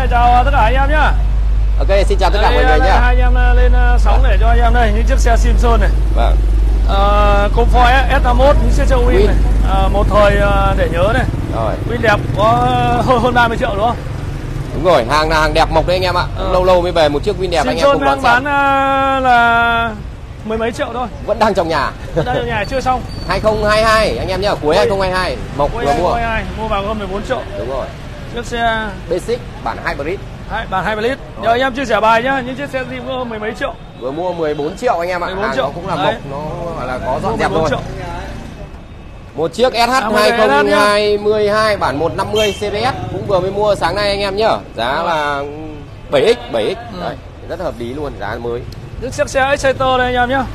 chào tất cả anh em nhá. Ok, xin chào tất cả mọi người nhé. Hai anh em lên sóng để cho anh em đây những chiếc xe Simpson này. Vâng. Comfort S51 những chiếc xe Win này. Một thời để nhớ này. Rồi. Win đẹp có hơn 30 triệu đúng không? Đúng rồi, hàng là hàng đẹp mộc đấy anh em ạ. Lâu lâu mới về một chiếc Win đẹp anh em không đang bán là mười mấy triệu thôi. Vẫn đang trong nhà. Vẫn đang trong nhà chưa xong. 2022 anh em nhá, cuối 2022 mộc vừa mua. Mua vào hơn 14 triệu. Đúng rồi. Chiếc xe Basic bản Hybrid. Bản Hybrid. Nhờ anh em chia sẻ bài nhá, những chiếc xe gì có mười mấy triệu. Vừa mua 14 triệu anh em ạ. 14 triệu. Nó cũng là mộc, nó gọi là có dọn dẹp thôi. Triệu. Một chiếc SH 2022 bản 150 CBS cũng vừa mới mua sáng nay anh em nhá. Giá là 7X. Đấy, rất hợp lý luôn, giá mới. Những chiếc xe Exciter đây anh em nhá.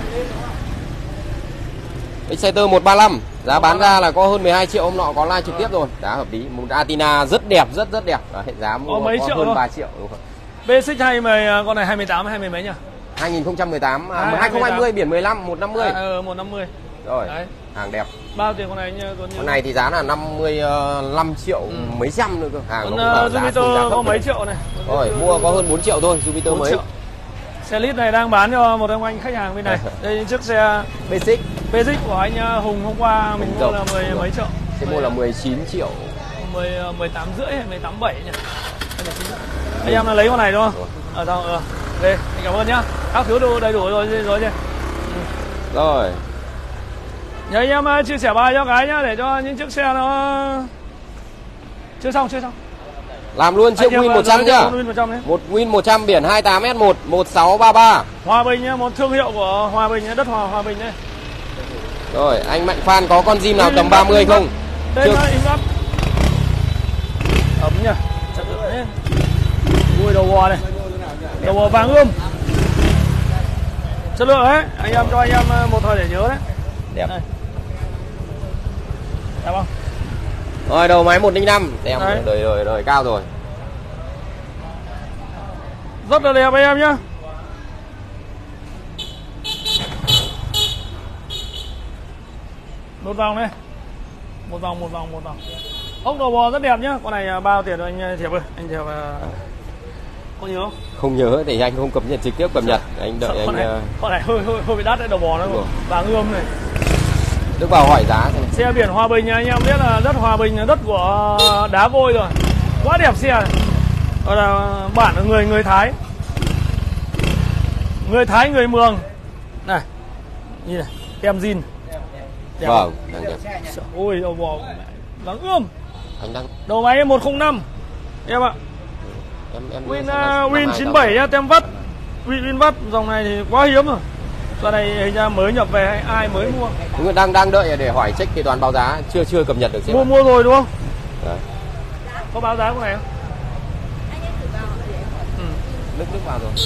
Exciter 135, giá bán ra là có hơn 12 triệu, hôm nọ có live trực tiếp rồi, giá hợp lý. Một Atina rất đẹp, rất đẹp. Đấy, giá mua mấy có triệu hơn thôi. 3 triệu đúng không? Basic hay mà con này 28 hay mấy nhỉ? 2018, 2020 biển 15, 150. 150. Rồi. Đấy. Hàng đẹp. Bao tiền con này nhá? Con này thì giá là 55 triệu mấy trăm nữa cơ. Hàng con nó Jupiter có mấy triệu này. Rồi, mua có hơn 4 triệu thôi, Jupiter mới. Triệu. Xe lít này đang bán cho một ông anh khách hàng bên này. Đây những chiếc xe Basic của anh Hùng hôm qua mình mua là mấy triệu. Sẽ mua là 19 triệu. 18 rưỡi hay 18,7 nhỉ? Anh em là lấy con này đúng không? Đây, cảm ơn nhá. Các thứ đồ đầy đủ rồi chứ. Rồi. Nhớ anh em chia sẻ bài cho cái nhá, để cho những chiếc xe nó chưa xong. Làm luôn chiếc Win 100 nhá. Một Win 100 biển 28S1 1633. Hòa Bình nhá, một thương hiệu của Hòa Bình nhá, đất Hòa Bình đấy. Rồi, anh Mạnh Phan có con Jim nào tầm 30 không? Đây là in up. Ấm nhỉ. Chất lượng đấy. Ui đầu bò này. Đầu bò vàng ươm. Chất lượng đấy, anh em cho anh em một thời để nhớ đấy. Đẹp. Đây. Đẹp không? Rồi đầu máy 105, đẹp đời cao rồi. Rất là đẹp anh em nhá. Một vòng này. Một vòng. Ốc đầu bò rất đẹp nhá. Con này bao tiền rồi anh Thiệp ơi? Anh Thiệp có nhớ không? Không nhớ thì anh không cập nhật trực tiếp cập nhật. Anh đợi anh. Con này hơi bị đắt đấy, đầu bò nó vàng ươm này. Đức vào hỏi giá xem. Xe biển Hòa Bình anh em biết là đất Hòa Bình là đất của đá vôi rồi. Quá đẹp xe này. Gọi là bản người Thái. Người Thái, người Mường. Này. Nhìn này, tem zin. Vâng, đang đẹp. Ôi đầu bò vàng ươm. Anh đang đầu máy 105 em ạ. Win 97 nhá, tem vắt. Win vắt dòng này thì quá hiếm rồi. Con này hình ra mới nhập về hay ai mới mua? Đúng rồi, đang đợi để hỏi check kế toán báo giá, chưa cập nhật được xem. Mua rồi đúng không? Đấy. Có báo giá của này không? Nước vào rồi.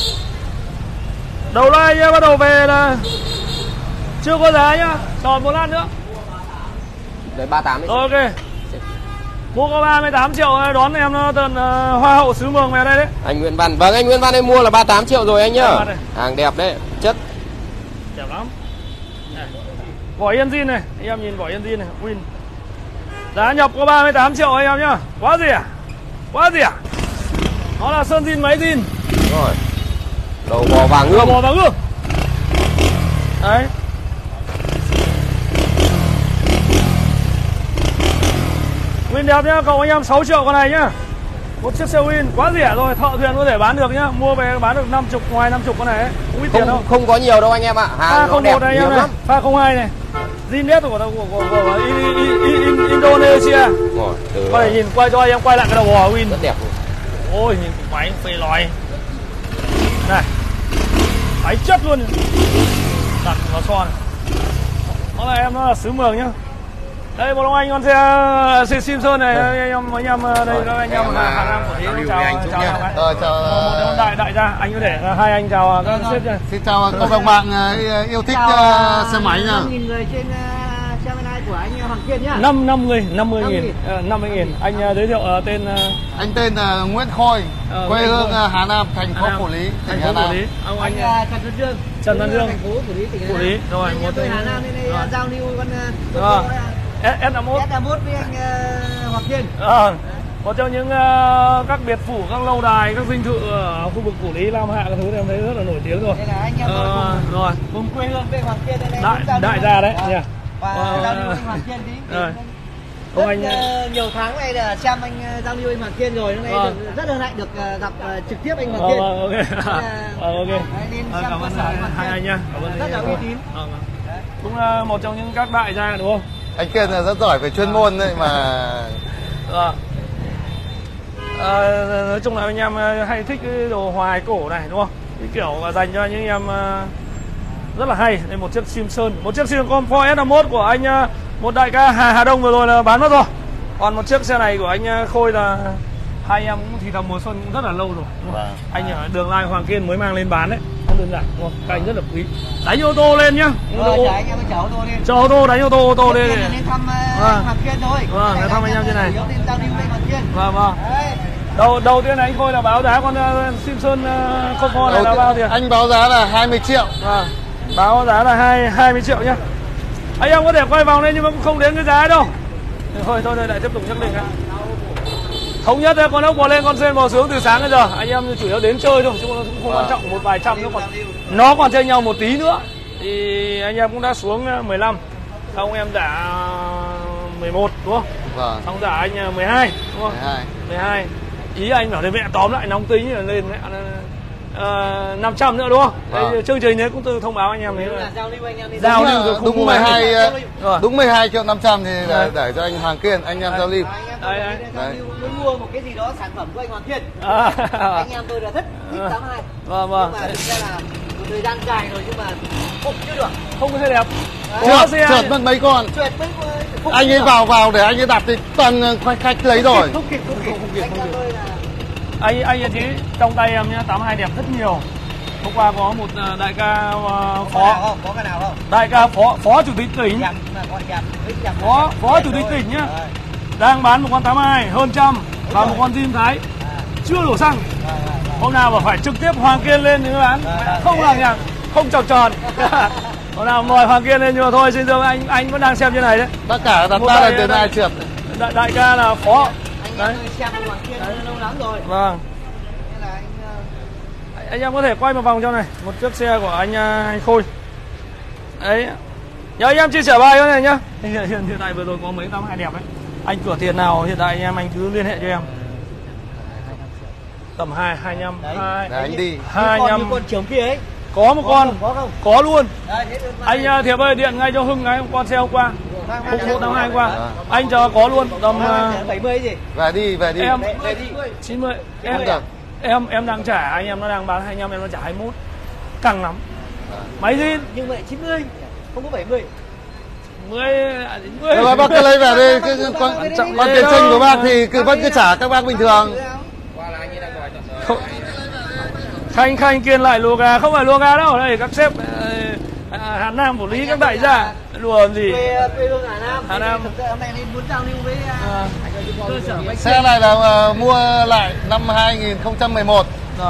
Đầu like nhá, bắt đầu về là chưa có giá nhá, còn một lát nữa. Đấy 38 Rồi ok. Mua có 38 triệu đón em nó tận hoa hậu xứ Mường về đây đấy. Anh Nguyễn Văn, vâng anh Nguyễn Văn em mua là 38 triệu rồi anh nhá. Hàng đẹp đấy, chất đẹp lắm. Này. Vỏ yên zin này, anh em nhìn vỏ yên zin này, Win. Giá nhập có 38 triệu anh em nhá. Quá rẻ. Nó là sơn zin máy zin. Rồi. Đầu bò vàng ươm. Đấy. Win đẹp nhá, cậu anh em 6 triệu con này nhá. Một chiếc xe Win quá rẻ rồi, thợ thuyền có thể bán được nhá. Mua về bán được 50, ngoài 50 con này ấy. Không biết tiền đâu. Không có nhiều đâu anh em ạ. Hàng nó đẹp này, nhiều lắm. Pha 02 này. Zin của Indonesia. Rồi, con này nhìn quay cho anh em quay lại cái đầu bò Win. Rất đẹp luôn. Ôi nhìn máy phê lòi. Này. Máy chất luôn. Đặt vào so này. Nó là em nó là xứ Mường nhá. Đây một ông anh con xe Simpson này, anh em đây các anh em Hà Nam của Thí chào một đại gia, anh có thể hai anh chào các sếp nha. Xin chào các bạn yêu thích xe máy nha. 5.000 người trên xe bên này của anh Hoàng Kiên nhá. 50.000. Anh giới thiệu tên. Anh tên là Nguyễn Khôi, quê hương Hà Nam, thành phố Phủ Lý, tỉnh Hà Nam. Anh Trần Văn Dương, thành phố Phủ Lý, Rồi một người Hà Nam nên đây giao lưu con S51 với anh Hoàng Kiên. Một trong những các biệt phủ, các lâu đài, các dinh thự ở khu vực Phủ Lý, Lam Hạ các thứ em thấy rất là nổi tiếng rồi. Đây là anh em rồi cùng quê hương bên Hoàng Kiên đây này. Đại gia đấy nha. Và giao lưu bên Hoàng Kiên tí. Rồi. Rất anh nhiều tháng nay là xem anh giao lưu bên Hoàng Kiên rồi, hôm nay rất hân hạnh được gặp trực tiếp anh Hoàng Kiên. Ok. Ok. Nên Cảm ơn hai anh nha. Rất là uy tín. Cũng là một trong những các đại gia đúng không? Anh Kiên là rất giỏi về chuyên môn đấy mà. Nói chung là anh em hay thích cái đồ hoài cổ này đúng không? Cái kiểu dành cho những em rất là hay. Đây một chiếc Simpson, một chiếc Simpson Comfort S51 của anh một đại ca Hà Đông vừa rồi là bán mất rồi. Còn một chiếc xe này của anh Khôi là hai em cũng thì thầm mùa xuân cũng rất là lâu rồi. Anh ở Đường Lai Hoàng Kiên mới mang lên bán đấy, không đơn giản đúng không? Các anh rất là quý. Đánh ô tô lên nhá. Anh em chở ô tô lên. Cho ô tô, đánh ô tô lên. Lên thăm Hoàng Kiên thôi. Vâng, thăm anh em trên này. Giao lưu bên Hoàng Kiên. Vâng. Đầu tiên là anh Khôi là báo giá con Simpson Comfort này là bao tiền? Anh báo giá là 20 triệu. Báo giá là 20 triệu nhá. Anh em có thể quay vòng lên nhưng mà cũng không đến cái giá đâu. Thôi lại tiếp tục xác định ạ. Thống nhất con ốc bò lên con sen bò xuống từ sáng đến giờ. Anh em chủ yếu đến chơi thôi chứ nó cũng không quan trọng, một vài trăm nó còn chênh nhau một tí nữa. Thì anh em cũng đã xuống 15. Xong em trả 11 đúng không? Vâng. Xong trả anh 12 đúng không? 12. Ý anh bảo đây mẹ tóm lại nóng tính là lên 500 nữa đúng không? Đây, chương trình đấy cũng tôi thông báo anh em đấy là giao lưu đúng 12 triệu 500 thì để cho anh Hoàng Kiên anh em giao lưu. Muốn mua một cái gì đó sản phẩm của anh Hoàng Kiên. Anh em tôi là thích 82. Vâng. Nhưng mà thực ra là một thời gian dài rồi nhưng mà không chưa được. Không có xe đẹp. Trượt mất mấy con. Anh ấy vào để anh ấy đặt thì toàn khách lấy rồi. Không kịp. Anh chỉ trong tay em nhá, 82 đẹp rất nhiều. Hôm qua có một đại ca phó, có cái nào không? Đại ca phó chủ tịch tỉnh, phó chủ tịch tỉnh nhá, đang bán một con 82 hơn trăm và một con Jim Thái chưa đổ xăng. Hôm nào mà phải trực tiếp Hoàng Kiên lên thì bán, không làm nhằng, không chọc tròn. Hôm nào mời Hoàng Kiên lên nhưng mà thôi xin thưa anh vẫn đang xem như này đấy. Tất cả đặt 3 lần từ nay trượt. Đại ca là phó. Đấy. Xem Hoàng Kiên lâu lắm rồi. Vâng. Anh em có thể quay một vòng cho này, một chiếc xe của anh Khôi. Đấy. Nhớ anh em chia sẻ bài này nhá. Hiện tại vừa rồi có mấy 82 đẹp đấy. Anh cửa tiền nào hiện tại anh cứ liên hệ cho em. Tầm 25. Đấy, anh đi. 25. Con chiều kia ấy. Có một con. Có không? Có luôn. Đấy, anh Thiệp ơi điện ngay cho Hưng cái con xe hôm qua. Phục vụ năm 2 qua. Anh chờ có luôn tầm 70 gì? Về đi. Em 90. Em đang trả, anh em nó đang bán 25, em nó trả 21. Căng lắm. Máy gì? Nhưng mà 90, không có 70. 10. Rồi bác cứ lấy về đi, con tiền tranh của bác thì vẫn cứ trả các bác bình thường. Khanh Kiên lại lùa gà, không phải lùa gà đâu, đây các sếp Hà Nam Phủ Lý các đại gia lùa gì. Quê hương Hà Nam. Hôm nay nên muốn giao lưu với cơ sở bánh xe này là mua lại năm 2011.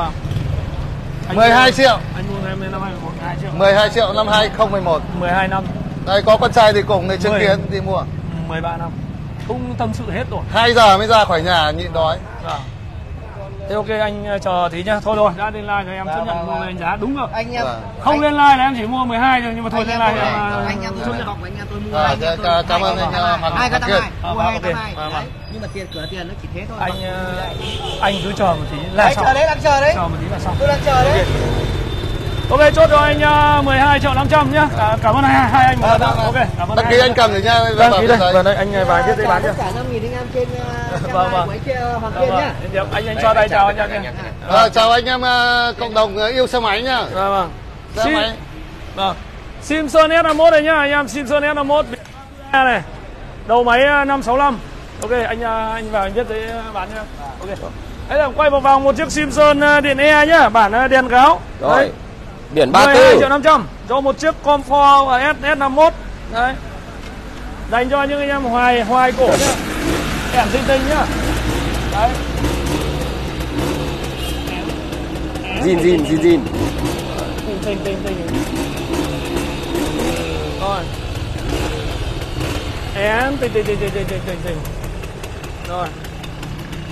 12 triệu. Anh mua em năm 2011 2 triệu. 12 triệu năm 2011. 12 năm. Đây có con trai thì cùng này chứng kiến thì mua. 13 năm. Không tâm sự hết rồi. 2 giờ mới ra khỏi nhà nhịn đói. Thế ok anh chờ tí nhá. Thôi rồi, đã lên like rồi em chấp nhận mua lên giá đúng rồi. Anh em không lên like là em chỉ mua 12 thôi nhưng mà thôi lên like em anh em tôi bọc anh em tôi mua. Cảm ơn anh Hoàng Kiên. Nhưng mà cửa tiền nó chỉ thế thôi. Anh cứ chờ một tí là xong. Đang chờ đấy. Chờ một tí là xong. Tôi đang chờ đấy. Ok chốt cho anh 12 triệu 500 nhá. Cảm ơn hai anh. Ok, cảm ơn. Đăng ký anh cầm rồi nha. Đăng ký đây. Vâng đây anh vài viết giấy bán cho. Cả 5.000 anh em trên vâng. Hoàng Kiên nhá. Anh cho tay chào anh em nhé. Chào anh em cộng đồng yêu xe máy nhá. Vâng. Xe máy. Vâng. Simpson S51 này nhá, anh em Simpson S51 này. Đầu máy 565. Ok, anh vào anh viết giấy bán cho. Ok. Đấy là quay một vòng một chiếc Simpson điện E nhá, bản đèn gáo. Rồi. Đấy. Biển 34. 12 triệu 500 cho một chiếc Comfort S51. Đấy. Dành cho những anh em hoài cổ nhá. Kèm tinh nhá. Đấy. Zin. Tinh. Rồi. Én tinh. Rồi.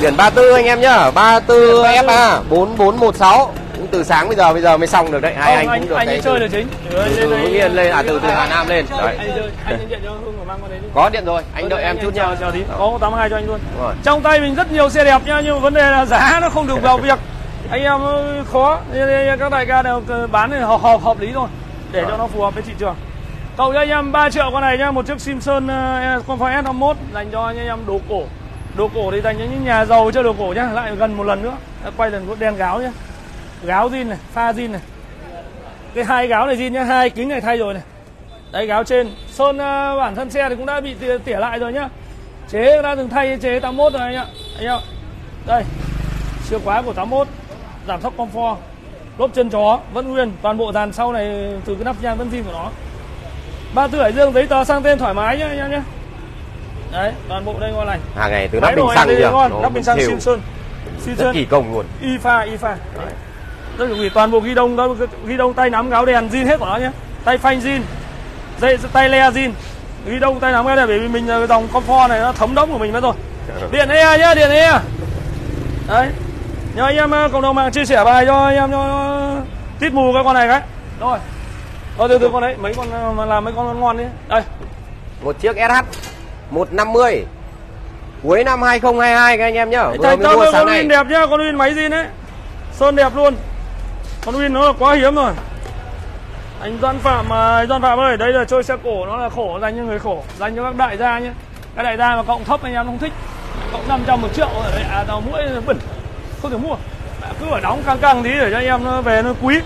Biển 34 anh em nhá, 34 FA 4416. Cũng từ sáng bây giờ mới xong được đấy. Hai anh cũng được. Anh ấy chơi được chính. Từ Hưng Yên lên, từ Hà Nam lên. Đấy. Anh điện cho Hưng và mang qua đấy đi. Có điện rồi, anh đợi em chút nha. Chờ tí, có 82 cho anh luôn. Trong tay mình rất nhiều xe đẹp nhá, nhưng mà vấn đề là giá nó không được vào việc. Anh em khó, các đại ca đều bán thì hợp lý thôi, để cho nó phù hợp với thị trường. Cậu cho anh em 3 triệu con này nhá, một chiếc Simpson Comfort S51 dành cho anh em đồ cổ. Đồ cổ thì dành cho những nhà giàu chơi đồ cổ nhá, lại gần một lần nữa. Quay lần có đen gáo nhá. Gáo zin này, pha zin này. Cái hai gáo này zin nhá, hai kính này thay rồi này. Đấy, gáo trên. Sơn bản thân xe thì cũng đã bị tỉa lại rồi nhá. Chế đã từng thay chế 81 rồi anh ạ. Anh em. Đây. Chìa khóa của 81, giảm sóc comfort, lốp chân chó vẫn nguyên, toàn bộ dàn sau này từ cái nắp nhang vẫn zin của nó. 34 Hải Dương, giấy tờ sang tên thoải mái nhá anh em nhé. Đấy, toàn bộ đây ngon lành. Hàng ngày từ nắp bình xăng chưa? Nắp bình xăng Simpson. Rất kỳ công luôn. IFA. Rất là toàn bộ ghi đông tay nắm gáo đèn zin hết của nó nhé. Tay phanh zin, tay le zin, ghi đông tay nắm gáo đèn, bởi vì mình dòng comfort này nó thấm đống của mình mất rồi. Điện E nhá, điện E. Đấy. Nhờ anh em cộng đồng mạng chia sẻ bài cho anh em cho tít mù cái con này cái. Rồi. Từ con đấy, mấy con mà làm mấy con ngon đi. Đây. Một chiếc SH 150 cuối năm 2022 các anh em nhá. Vừa mới mua sáng nay. Đẹp nhá, con Win máy zin đấy. Sơn đẹp luôn. Con Win nó là quá hiếm rồi. Anh Doan Phạm ơi, đây là chơi xe cổ, nó là khổ, dành cho người khổ, dành cho các đại gia nhé. Các đại gia mà cộng thấp anh em không thích. Cộng 500 1 triệu ở đây tàu mũi bẩn. Không thể mua. Cứ phải đóng căng tí để cho anh em nó về nó quý.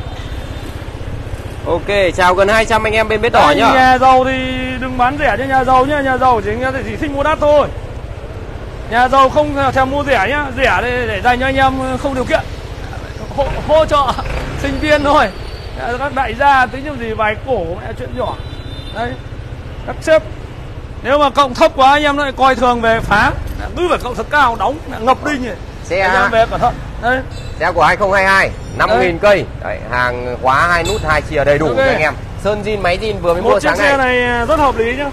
Ok, chào gần 200 anh em bên Bến Đỏ nhá. Nhà giàu thì đừng bán rẻ cho nhà giàu nhá, nhà giàu chỉ thích mua đắt thôi. Nhà giàu không thèm mua rẻ nhá, rẻ để dành cho anh em không điều kiện. Hỗ trợ sinh viên thôi. Các đại gia tính như gì vài cổ mẹ chuyện nhỏ. Đấy. Các sếp nếu mà cộng thấp quá anh em lại coi thường về phá, cứ phải cộng thật cao đóng ngập đinh rồi. Xe về cẩn thận. Đấy. Xe của 2022 5.000 cây. Đấy, hàng khóa 2 nút 2 chìa đầy đủ cho anh em. Sơn zin máy zin vừa mới mua sáng nay. Một chiếc xe này rất hợp lý nhá.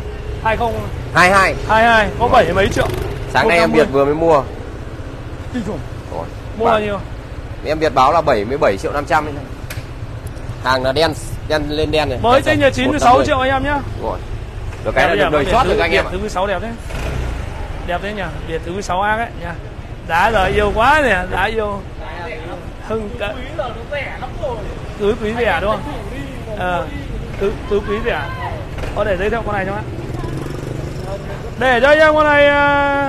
2022 có 70 mấy triệu. Sáng nay em Việt vừa mới mua. Kinh khủng. Mua bao nhiêu? Em Việt báo là 77 triệu 500 ấy. Hàng là đen lên đen này. Mới tinh là 96 triệu anh em nhá. Rồi. Được cái là được đời short được anh em ạ. Thứ 6 đẹp đấy. Đẹp đấy nhỉ. Việt thứ 6 A ấy nha. Giá giờ yêu quá nè, giá yêu. Hưng cả. Túi quý rẻ đúng không? Túi quý rẻ. Có để giới thiệu con này cho bác. Để cho anh em con này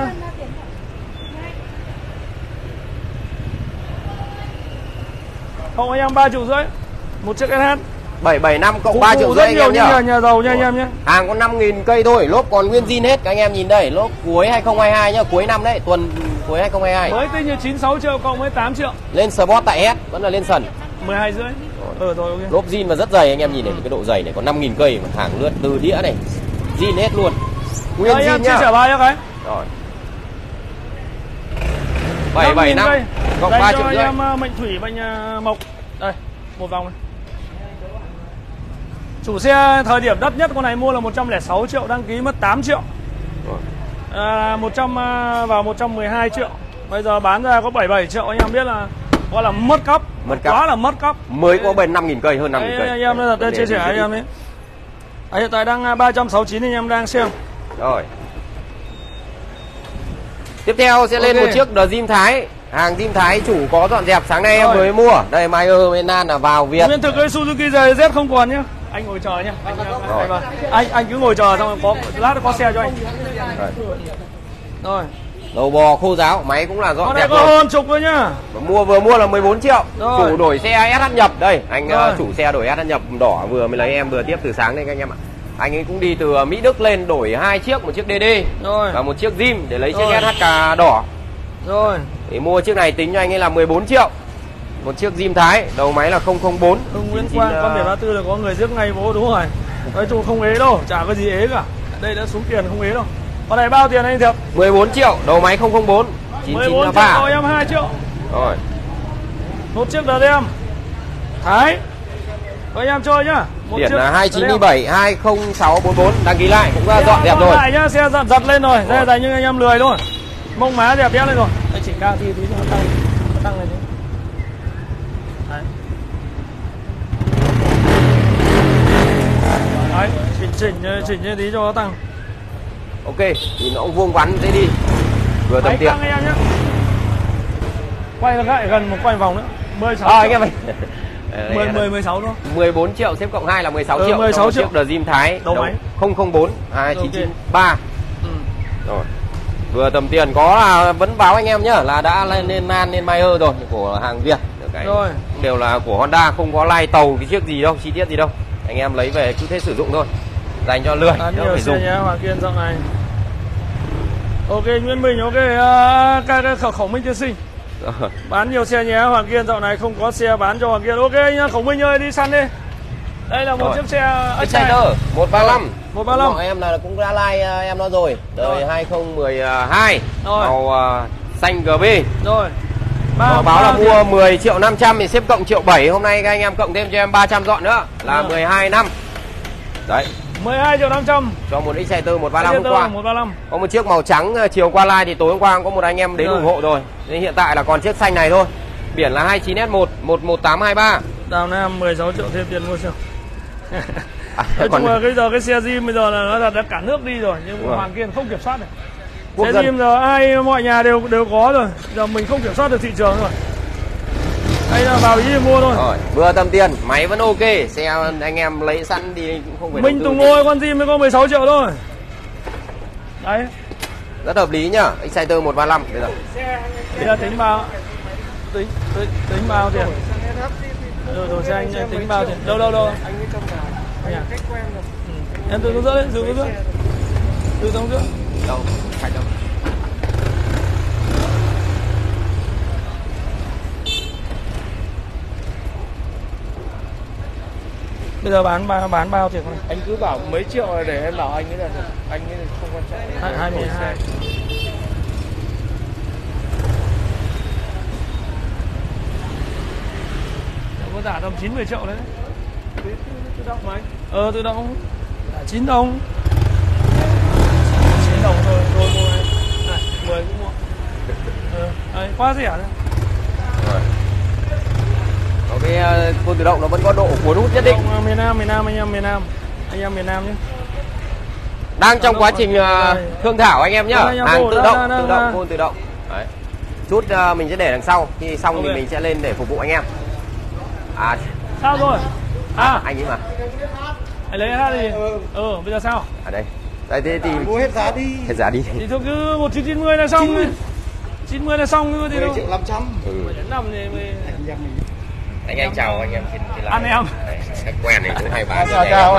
không anh em 3,5 triệu. Một chiếc SH 775 cộng 3,5 triệu anh em nhá. Nhà giàu nha anh em nhé. Hàng có 5.000 cây thôi, lốp còn nguyên zin hết. Các anh em nhìn đây, lốp cuối 2022 nhá, cuối năm đấy, tuần cuối 2022. Mới tinh là 96 triệu cộng với 8 triệu. Lên Sport tại S vẫn là lên sần. 12,5. Rồi ok. Lốp zin mà rất dày anh em nhìn này, cái độ dày này có 5.000 cây mà hàng lướt từ đĩa này. Zin hết luôn. Nguyên zin nhá. Chia sẻ bài cho cái. Rồi. 775 cộng 3,5 triệu. Anh em mệnh thủy mệnh mộc. Đây, một vòng này. Chủ xe thời điểm đắt nhất con này mua là 106 triệu, đăng ký mất 8 triệu. 100 vào 112 triệu. Bây giờ bán ra có 77 triệu, anh em biết là gọi là mất cắp. Quá là mất cắp. Mới có bên 5.000 cây, hơn 5.000 cây. Anh em đây là chia sẻ anh em đấy. Hiện tại đang 369 anh em đang xem. Rồi. Tiếp theo sẽ lên một chiếc Dream Thái. Hàng Dream Thái chủ có dọn dẹp sáng nay em mới mua. Đây Mayer Menan là vào Việt. Nguyên thực cái Suzuki GZ không còn nhá. Anh ngồi chờ nhá. Anh cứ ngồi chờ xong có lát có xe cho anh. Rồi. Đầu bò khô ráo, máy cũng là dọn dẹp rồi. Có hơn chục rồi nhá. Vừa mua là 14 triệu. Rồi. Chủ đổi xe SH nhập đây, anh chủ xe đổi SH nhập đỏ vừa mới lấy em vừa tiếp từ sáng đây các anh em ạ. Anh ấy cũng đi từ Mỹ Đức lên đổi 2 chiếc, một chiếc DD rồi. Và một chiếc Zim để lấy chiếc SH đỏ. Rồi. Để mua chiếc này tính cho anh ấy là 14 triệu. Một chiếc Zim Thái, đầu máy là 004. Nguyễn Quang, con biển 34 là có người giết ngay bố đúng rồi. Nói chung không ế đâu, chả có gì ế cả. Đây đã xuống tiền không ế đâu. Con này bao tiền anh Thiệp? 14 triệu, đầu máy 004. 14 triệu, em 2 triệu. Rồi. Một chiếc DM Thái. Có anh em chơi nhá. Biển là 297 20644, đăng ký lại cũng dọn dẹp rồi. Lại nhá, xe giật lên rồi. Đây là những anh em lười thôi. Mông má đẹp đẽ lên rồi. Đấy, chỉ cao tí cho nó tăng lên chứ. Đấy. Đấy, chỉnh như tí cho nó tăng. Ok, thì nó cũng vuông vắn thế đi. Vừa tầm tiền. Tăng anh em nhé. Quay lại gần một quay vòng nữa. 16 anh em ơi. 16 thôi. 14 triệu xếp cộng 2 là 16 triệu. 16 triệu. Chiếc The Gym Thái đầu máy 004 2993. Rồi. Vừa tầm tiền có là vẫn báo anh em nhá, là đã lên Man lên Mayer rồi, của hàng Việt. Cái rồi. Đều là của Honda, không có lai tàu cái chiếc gì đâu, chi tiết gì đâu. Anh em lấy về cứ thế sử dụng thôi. Dành cho lười, nhiều phải xe dùng. nhé, Hoàng Kiên dạo này. Ok, Nguyễn Bình, ok, cái Khổng Minh tiên sinh. Bán nhiều xe nhé, Hoàng Kiên dạo này không có xe bán cho Hoàng Kiên. Ok anh Khổng Minh ơi, đi săn đi. Đây là một chiếc xe Exciter 135. 135. Mọi em là cũng đã like em nó rồi. Đời 2012. Màu xanh GB. Rồi. Báo là mua 10 triệu 500 thì xếp cộng triệu 7. Hôm nay các anh em cộng thêm cho em 300 dọn nữa là 12 năm. Đấy. 12 triệu 500 cho một Exciter 135 hôm qua. 135. Có một chiếc màu trắng chiều qua like thì tối hôm qua có một anh em đến ủng hộ rồi. Nên hiện tại là còn chiếc xanh này thôi. Biển là 29S1 11823. Đào Nam 16 triệu thêm tiền mua xe. Nói chung là cái xe Jim bây giờ là nó đã cả nước đi rồi, nhưng Hoàng Kiên không kiểm soát được. Xe Jim giờ mọi nhà đều có rồi. Giờ mình không kiểm soát được thị trường rồi. Đây là vào ý mua thôi. Rồi, vừa tầm tiền, máy vẫn ok, xe anh em lấy sẵn đi cũng không phải. Mình Tùng ngồi con Jim mới có 16 triệu thôi. Đấy. Rất hợp lý nhá, Exciter 135 bây giờ. Bây giờ tính bao. Tính bao tiền. Rồi xe anh tính bao tiền. Đâu. Anh ấy trong nhà. Cách quen rồi. Em từ giữa đấy, từ giữa. Từ trong giữa. Đâu, phải đâu. Bây giờ bán bao tiền này? Anh cứ bảo mấy triệu để em bảo anh ấy là anh ấy không quan trọng. 22. Có giả tầm 90 triệu đấy. Tự động mà anh. Tự động. 9 đồng. 9 đồng rồi mua này. Này, 10 cũng mua. Đấy, quá rẻ đấy. Rồi. Cái côn tự động nó vẫn có độ cuốn hút nhất định. Miền Nam anh em miền Nam nhé. Đang trong quá trình thương thảo anh em nhá. Hàng tự động côn tự động. Đấy. Chút mình sẽ để đằng sau, khi xong thì mình sẽ lên để phục vụ anh em. Sao rồi? Anh ấy mà. Anh lấy hết đi. Bây giờ sao? Ở đây. Đây thế thì mua hết giá đi. Hết giá đi. Thì thôi cứ 1990 là xong. 90 là xong cái gì đâu. 10 triệu 500. Năm thì mới anh chào anh em xin lại. Anh em. Cách quen này cũng hay bán.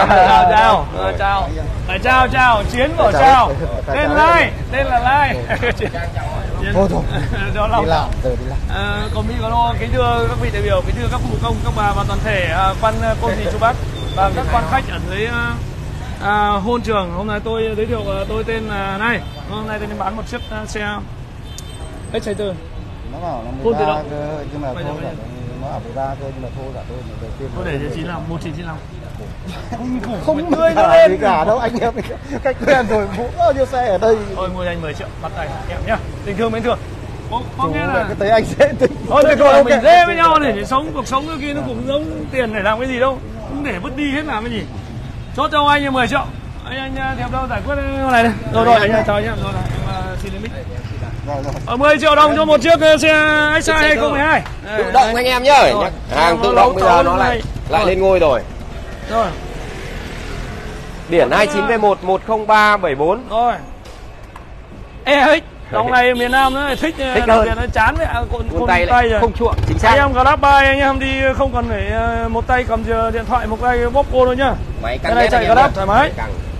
Chào. Chiến của chào. Tên là Lai. Thôi. Đó lòng. Đi làm, giờ đi làm. Có Mỹ có lô, kính thưa các vị đại biểu, kính thưa các phụ công, các bà và toàn thể quan cô dì chú bác và các quan khách ở dưới hôn trường. Hôm nay tôi giới thiệu tôi tên là này. Hôm nay tôi đến bán một chiếc xe Exciter. Nó bảo là 13 cơ, nhưng mà thôi giả nó ở 13 cơ, nhưng mà thôi giả tôi đầu tiên. Tôi để 95, 1995. Không tươi nó lên gì cả đâu, anh em cách quen rồi, mua bao nhiêu xe ở đây. Thôi mua cho anh 10 triệu bắt tay em nhá. Tình thương mến thương. Có nghe là cái thấy anh dễ tính. thôi thì còn mình dễ với nhau để sống cuộc sống kia nó cũng giống tiền để làm cái gì đâu, cũng để vứt đi hết làm cái gì. Chốt cho anh 10 triệu. Anh theo đâu giải quyết cái này đây. Rồi anh chào nhá. Rồi em xin đến mic. 10 triệu đồng cho một chiếc xe Exciter 2012. Tự động anh em nhá. Hàng tự động bây giờ nó lại lên ngôi rồi. Rồi. Biển 29V1 10374. Rồi. EX. Dòng này miền Nam nó thích hơn. Nó chán với côn tay rồi. Không chuộng, chính xác. Anh em grab bike anh em đi không cần phải một tay cầm điện thoại, một tay bóp cô đâu nhá. Máy cái này chạy grab thoải mái.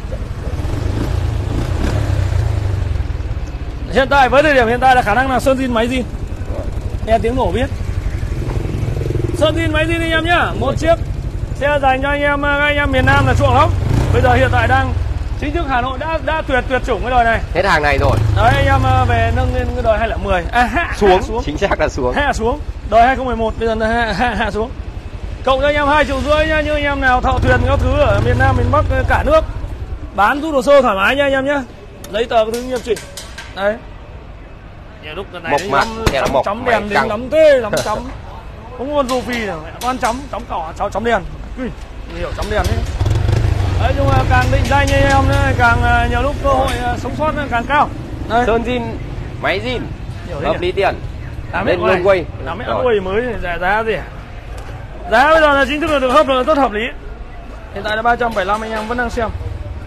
Hiện tại với thời điểm hiện tại là khả năng là sơn zin máy zin. Nghe tiếng nổ biết. Sơn zin máy zin anh em nhá. Một chiếc xe dành cho anh em miền Nam là chuộng lắm. Bây giờ hiện tại đang chính thức Hà Nội đã tuyệt chủng cái đời này. Hết hàng này rồi. Đấy anh em về nâng lên cái đời 2010. Xuống. Chính xác là xuống. Hạ xuống. Đời 2011 bây giờ là hạ xuống. Cộng cho anh em 2,5 triệu nhá, như anh em nào thợ thuyền các thứ ở miền Nam miền Bắc cả nước bán rút hồ sơ thoải mái nha anh em nhá. Giấy tờ các thứ nghiêm chỉnh. Đấy. Nhiều lúc cái này mộc mạc, xe nó mộc, chấm máy đèn căng. lắm thế, lắm chấm. Không con rô phi nào, con chấm cỏ, cháu chấm đèn. Nhiều chấm đèn đấy. Đấy, nhưng mà càng định danh như em nữa, càng nhiều lúc cơ hội sống sót càng cao. Đây. Sơn zin, máy zin, hợp lý tiền. Lên lông quay. 8 mét quay mới giá gì? Giá bây giờ là chính thức là được rất hợp lý. Hiện tại là 375 anh em vẫn đang xem.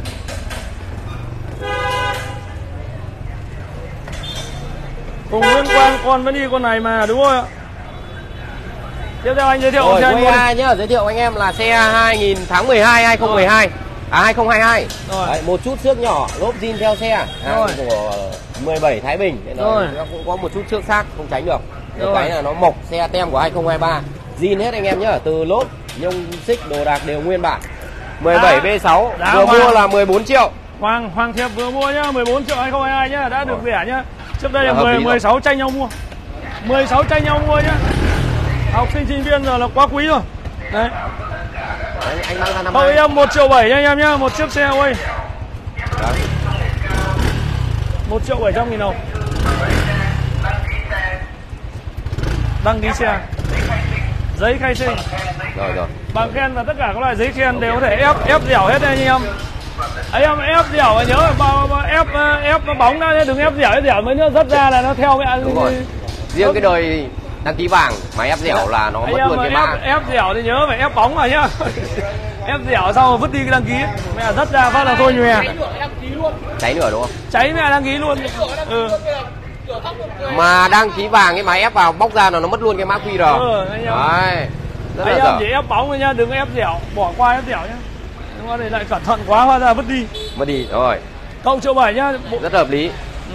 Cùng Nguyên Quang con vẫn đi con này mà đúng không ạ? Tiếp theo anh giới thiệu rồi, xe quay ai nhá, giới thiệu anh em là xe 2000 tháng 12 2012. À 2022. Đấy, một chút xước nhỏ, lốp zin theo xe. Của 17 Thái Bình. Nó cũng có một chút xước xác không tránh được. Cái là nó mộc, xe tem của 2023. Zin hết anh em nhá, từ lốp, nhông xích, đồ đạc đều nguyên bản. 17 B6 vừa mua là 14 triệu. Hoàng Thiệp vừa mua nhá, 14 triệu 2022 nhá, đã được rẻ nhá. Trước đây là 16 tranh nhau mua. 16 tranh nhau mua nhá. Học sinh sinh viên giờ là quá quý rồi. Đấy. Đấy, anh mang ra 5 thôi em 1,7 triệu nha anh em nhá, một chiếc xe ơi. 1.700.000 đồng. Đăng ký xe, giấy khai sinh, rồi bằng khen và tất cả các loại giấy khen đều có thể ép dẻo hết đây anh em. Ấy em ép dẻo và nhớ ép nó bóng ra, đừng ép dẻo mới nó rất ra là nó theo cái. Đúng rồi. Riêng cái đời đăng ký vàng mà ép dẻo là nó mất luôn cái mã. Ép dẻo thì nhớ phải ép bóng vào nhá. Ép dẻo xong rồi vứt đi cái đăng ký, mẹ rất ra phát là thôi nhòe. Cháy nửa đúng không? Cháy mẹ đăng ký luôn. Mà đăng ký vàng cái máy ép vào bóc ra là nó mất luôn cái mã QR. Đấy. Anh em chỉ ép bóng thôi nhá, đừng ép dẻo, bỏ qua ép dẻo nhá. Đúng không? Để lại cẩn thận quá hóa ra vứt đi. Mất đi rồi. Cộng 1,7 triệu nhá. Rất hợp lý.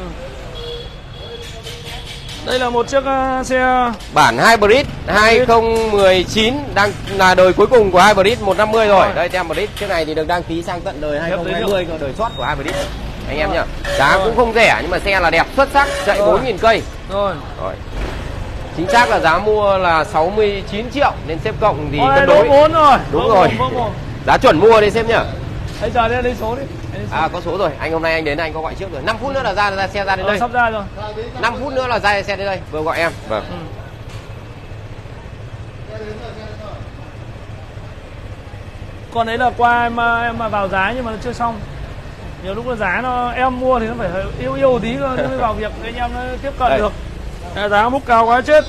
Đây là một chiếc xe bản Hybrid 2019 đang là đời cuối cùng của Hybrid 150 rồi. Đây tem Hybrid, chiếc này thì được đăng ký sang tận đời 2020 đời soát của Hybrid. Anh em nhá. Giá cũng không rẻ nhưng mà xe là đẹp xuất sắc, chạy 4.000 cây. Rồi. Chính xác là giá mua là 69 triệu nên xếp cộng thì cân đối. Đúng rồi. Giá chuẩn mua đi xem nhá. Anh chờ đi lấy số đi. À có số rồi, anh hôm nay anh đến anh có gọi trước rồi. 5 phút nữa là ra xe ra đến đây. Sắp ra rồi. 5 phút nữa là ra xe đến đây, vừa gọi em. Vâng. Còn đấy là qua em mà vào giá nhưng mà nó chưa xong. Nhiều lúc là giá nó em mua thì nó phải yêu tí thôi mới vào việc anh em nó tiếp cận được. Giá múc cao quá chết.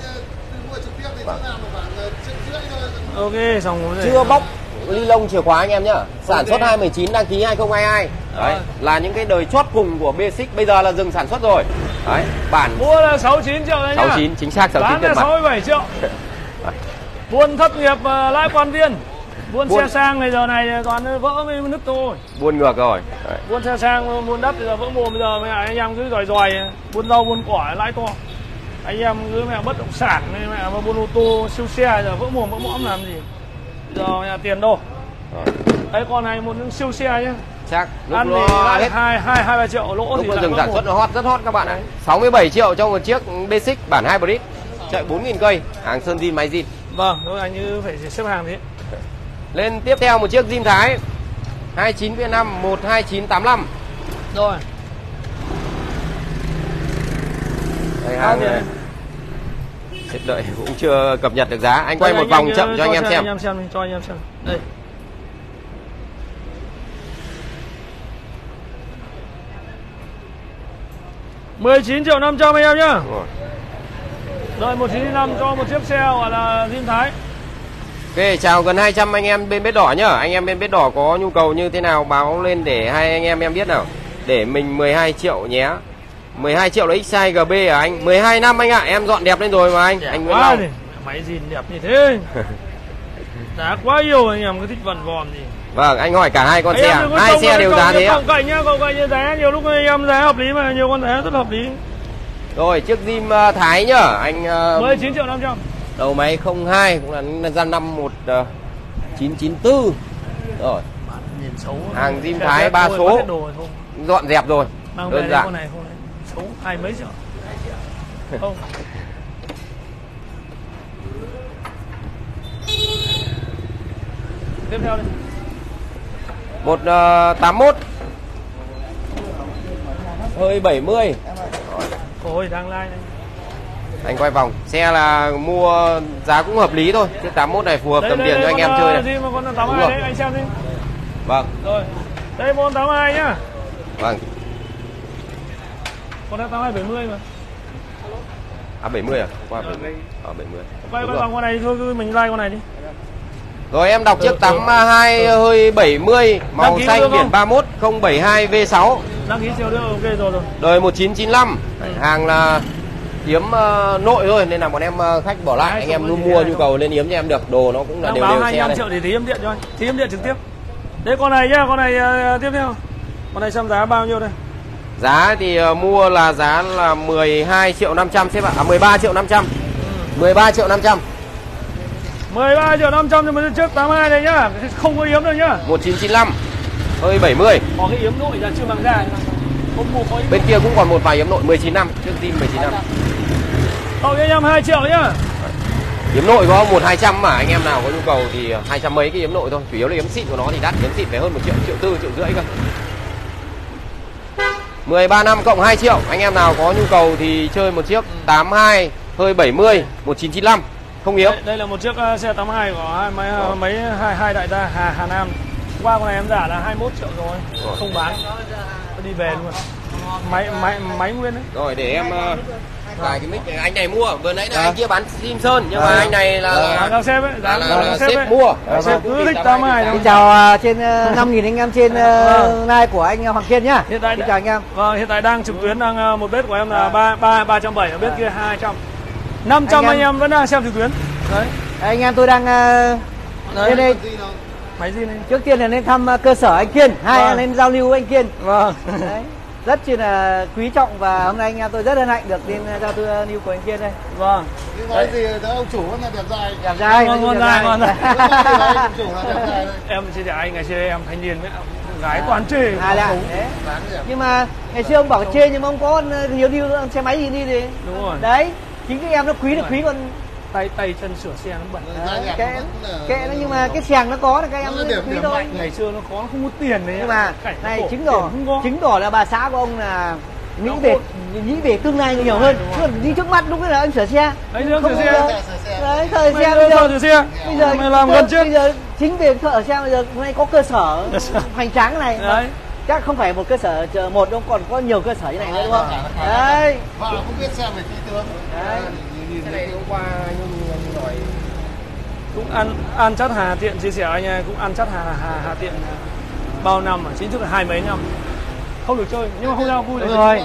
Ok, xong rồi. Chưa bóc ly lông chìa khóa anh em nhá. Sản xuất 2019 đăng ký 2022. Đấy, là những cái đời chót cùng của Basic, bây giờ là dừng sản xuất rồi. Đấy, bản mua là 69 triệu đấy nhá. 69 chính xác 69 tiền mặt. Bán là 67 triệu. Buôn thất nghiệp lãi quan viên. Buôn xe sang bây giờ này toàn vỡ mới nứt thôi. Buôn ngược rồi. Đấy. Buôn xe sang, buôn đất bây giờ vỡ mồm, bây giờ anh em cứ dòi buôn rau buôn cỏ lãi to. Anh em cứ mẹ bất động sản mẹ mà buôn ô tô siêu xe giờ vỡ mồm vỡ mõm làm gì. Bây giờ nhà tiền đâu. Đấy con này một siêu xe nhá. Chắc lúc ăn nó hết 2-3 triệu lỗ lúc thì nó dừng sản xuất nó hot, rất hot các bạn ạ. 67 triệu cho một chiếc Basic bản Hybrid chạy 4.000 cây, hàng sơn zin máy zin. Vâng, thôi anh như phải xếp hàng thế. Lên tiếp theo một chiếc zin Thái 29 Việt Nam 12985. Rồi. Đây hàng này. Xếp đợi cũng chưa cập nhật được giá. Anh quay một vòng chậm cho anh em xem. Anh em xem đi, cho anh em xem. Đây. $19.500.000 anh em nhá. Rồi 195 cho một chiếc xe gọi là zin Thái. Ok, chào gần 200 anh em bên Bết Đỏ nhá. Anh em bên Bết Đỏ có nhu cầu như thế nào báo lên để hai anh em biết nào. Để mình 12 triệu nhé. 12 triệu là X-Size GB à anh? 12 năm anh ạ, em dọn đẹp lên rồi mà anh. Anh Nguyễn Long. Máy zin đẹp như thế. Giá quá yêu anh em cứ thích vần vòm gì. Vâng, anh hỏi cả hai con xe. Hai xe đều giá thế ạ. Cộng cạnh nhá, cộng cạnh như giá nhiều lúc anh em giá hợp lý mà nhiều con giá rất hợp lý. Rồi, chiếc zin Thái nhá, anh 19.500.000. Đầu máy 02 cũng là ra năm 1994. Rồi. Nhìn xấu. Hàng zin Thái 3 số. Dọn dẹp rồi. Đơn giản. Con này không đấy. Xấu 20 mấy triệu. Không. Tiếp theo đi. 181. Hơi 70. Ôi đang like này. Anh quay vòng. Xe là mua giá cũng hợp lý thôi. Chiếc 81 này phù hợp tầm tiền cho anh em chơi này. Gì mà con 82 đấy, anh xem đi. Vâng. Rồi. Đây con 82 nhá. Vâng. Con 82 70 mà. À 70 à? Qua 70. 70. Quay vòng con này thôi, mình like con này đi. Rồi em đọc chiếc 82 hơi 70 màu xanh biển 31 072 V6. Đăng ký siêu được ok rồi. Đời 1995. Hàng là yếm nội thôi nên là bọn em khách bỏ lại, anh em luôn mua nhu cầu lên yếm cho em được, đồ nó cũng là đều đều xe 25 triệu để thí yếm điện cho anh. Thí yếm điện trực tiếp. Đấy con này nhá, con này tiếp theo. Con này xem giá bao nhiêu đây? Giá thì mua là giá là 12 triệu 500 xếp ạ. À 13 triệu 500. 13 triệu 500. 13 triệu 500 cho mình trước 82 này nhá. Không có yếm đâu nhá. 1995. Hơi 70. Có cái yếm nội là chưa bằng ra. Không mua có yếm. Bên kia cũng còn một vài yếm nội 19 năm, trước zin 19 năm. Cậu cho anh em 2 triệu nhá. Yếm nội có 1-200 mà anh em nào có nhu cầu thì 200 mấy cái yếm nội thôi, chủ yếu là yếm xịn của nó thì đắt, yếm xịn phải hơn 1 triệu, 1,4 triệu, 1,5 triệu cơ. 13 năm cộng 2 triệu, anh em nào có nhu cầu thì chơi một chiếc 82 hơi 70 1995 không yếm. Đây là một chiếc xe 82 của hai đại gia Hà Nam. Qua con này em giả là 21 triệu rồi, không bán. Đi về luôn. Máy nguyên đấy. Rồi để em cái mic này anh này mua, vừa nãy là anh kia bán sim sơn nhưng mà anh này là sếp ấy, là sếp mua. Sếp cứ thích 82. Xin chào trên 5.000 anh em trên live của anh Hoàng Kiên nhá. Hiện tại xin chào anh em. Vâng, hiện tại đang trực tuyến, đang một bếp của em là 370, ở bếp kia 200. 500 anh em vẫn đang xem trực tuyến. Đấy. Anh em tôi đang lên đây. Máy gì này? Trước tiên là lên thăm cơ sở anh Kiên, hai lên giao lưu với anh Kiên. Vâng. Đấy. Rất là quý trọng và hôm nay anh em tôi rất hân hạnh được đến giao lưu của anh Kiên đây. Vâng. Cái gì đó ông chủ là đẹp dài. Đẹp dài. Ngon dài. Ông chủ là đẹp dài. Em chia sẻ anh ngày xưa em thanh niên với gái toàn chê. Nhưng mà ngày xưa ông bảo chê nhưng mà ông có nhiều điều xe máy gì đi thì. Đúng rồi. Đấy, chính các em nó quý còn tay chân sửa xe nó bẩn. Kệ nó nhưng mà cái xèng nó có là các em nó quý thôi. Ngày xưa nó có, nó không có tiền đấy. Nhưng mà này chứng tỏ là bà xã của ông là nghĩ về tương lai nhiều hơn. Chứ còn đi trước mắt lúc đấy là anh sửa xe. Đấy sửa xe. Đấy thời xe bây giờ. Bây giờ mày làm gần chứ. Bây giờ chính về thợ xe bây giờ hôm nay có cơ sở hoành tráng này. Đấy. Chắc không phải một cơ sở chờ một đâu, còn có nhiều cơ sở như này nữa đúng không? Đấy. Vợ không biết xe về tí tướng. Đấy. Cái này hôm qua anh nói cũng ăn chắc Hà Tiện chia sẻ anh ơi, cũng ăn chắc Hà Tiện bao năm, chính thức là 20 mấy năm không được chơi nhưng mà không sao vui được rồi.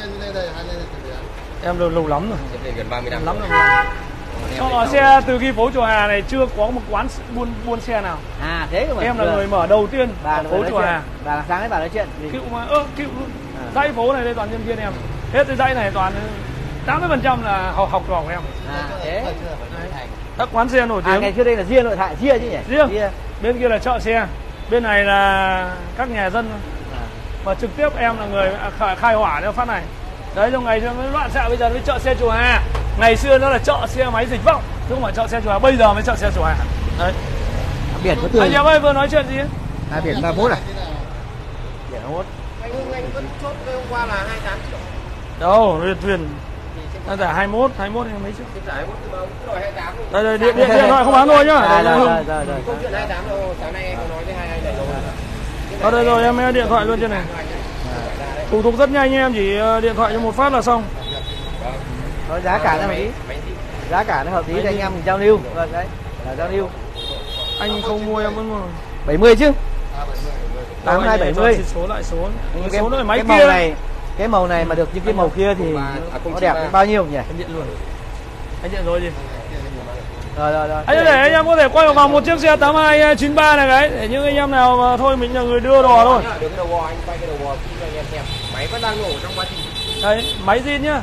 Em lâu lắm rồi, gần 30 năm lắm rồi. Cho xe từ khi phố Chùa Hà này chưa có một quán buôn xe nào. À thế cơ mà. Em là người mở đầu tiên ở phố Chùa Hà. Bà sáng đấy bà nói chuyện. Cựu mà cựu luôn. Dãy phố này đây toàn nhân viên em. Hết cái dãy này toàn 80% là học trò của em. À thế. Các quán xe nổi tiếng. Ngày trước đây là Ria nội thoại, Ria chứ nhỉ? Ria. Bên kia là chợ xe. Bên này là các nhà dân. Và trực tiếp em là người khai hỏa cho phát này. Đấy, trong ngày xưa mới loạn xạ, bây giờ mới chợ xe Chùa Hà. Ngày xưa nó là chợ xe máy dịch vọng, chứ không phải chợ xe Chùa Hà, bây giờ mới chợ xe Chùa Hà. Đấy. Biển có tươi. Anh em ơi, vừa nói chuyện gì ấy? Biển 31 à? Biển 31. Anh vẫn chốt hôm qua là 28 triệu. Đâu, thuyền. Đang giả 21 hay mấy chứ? Giải 21 thì mà cứ đòi 28 đi. Đây điện thoại không bán thôi nhá. Rồi. Câu chuyện 28 đâu, sáng nay em có nói với hai anh này rồi. Đây rồi, em điện thoại luôn trên này. Thủ tục rất nhanh em, chỉ điện thoại cho một phát là xong. Rồi giá cả nó hợp lý. Giá cả nó hợp lý thì anh em mình giao lưu. Vâng đấy, là giao lưu. Anh không mua em vẫn mua. 70 chứ? 82 70. Số lại số. Cái số này máy cái kia. màu này, cái màu này mà được những cái màu kia thì nó đẹp đến bao nhiêu nhỉ? Anh điện luôn. Anh điện rồi gì? Rồi. Anh để anh em có thể quay vào một chiếc xe 8293 này cái để những anh em nào mà thôi mình là người đưa đồ thôi. Được cái đầu bò, anh quay cái đầu bò cho anh em xem. Máy vẫn đang nổ trong quá trình. Đấy, máy zin nhá.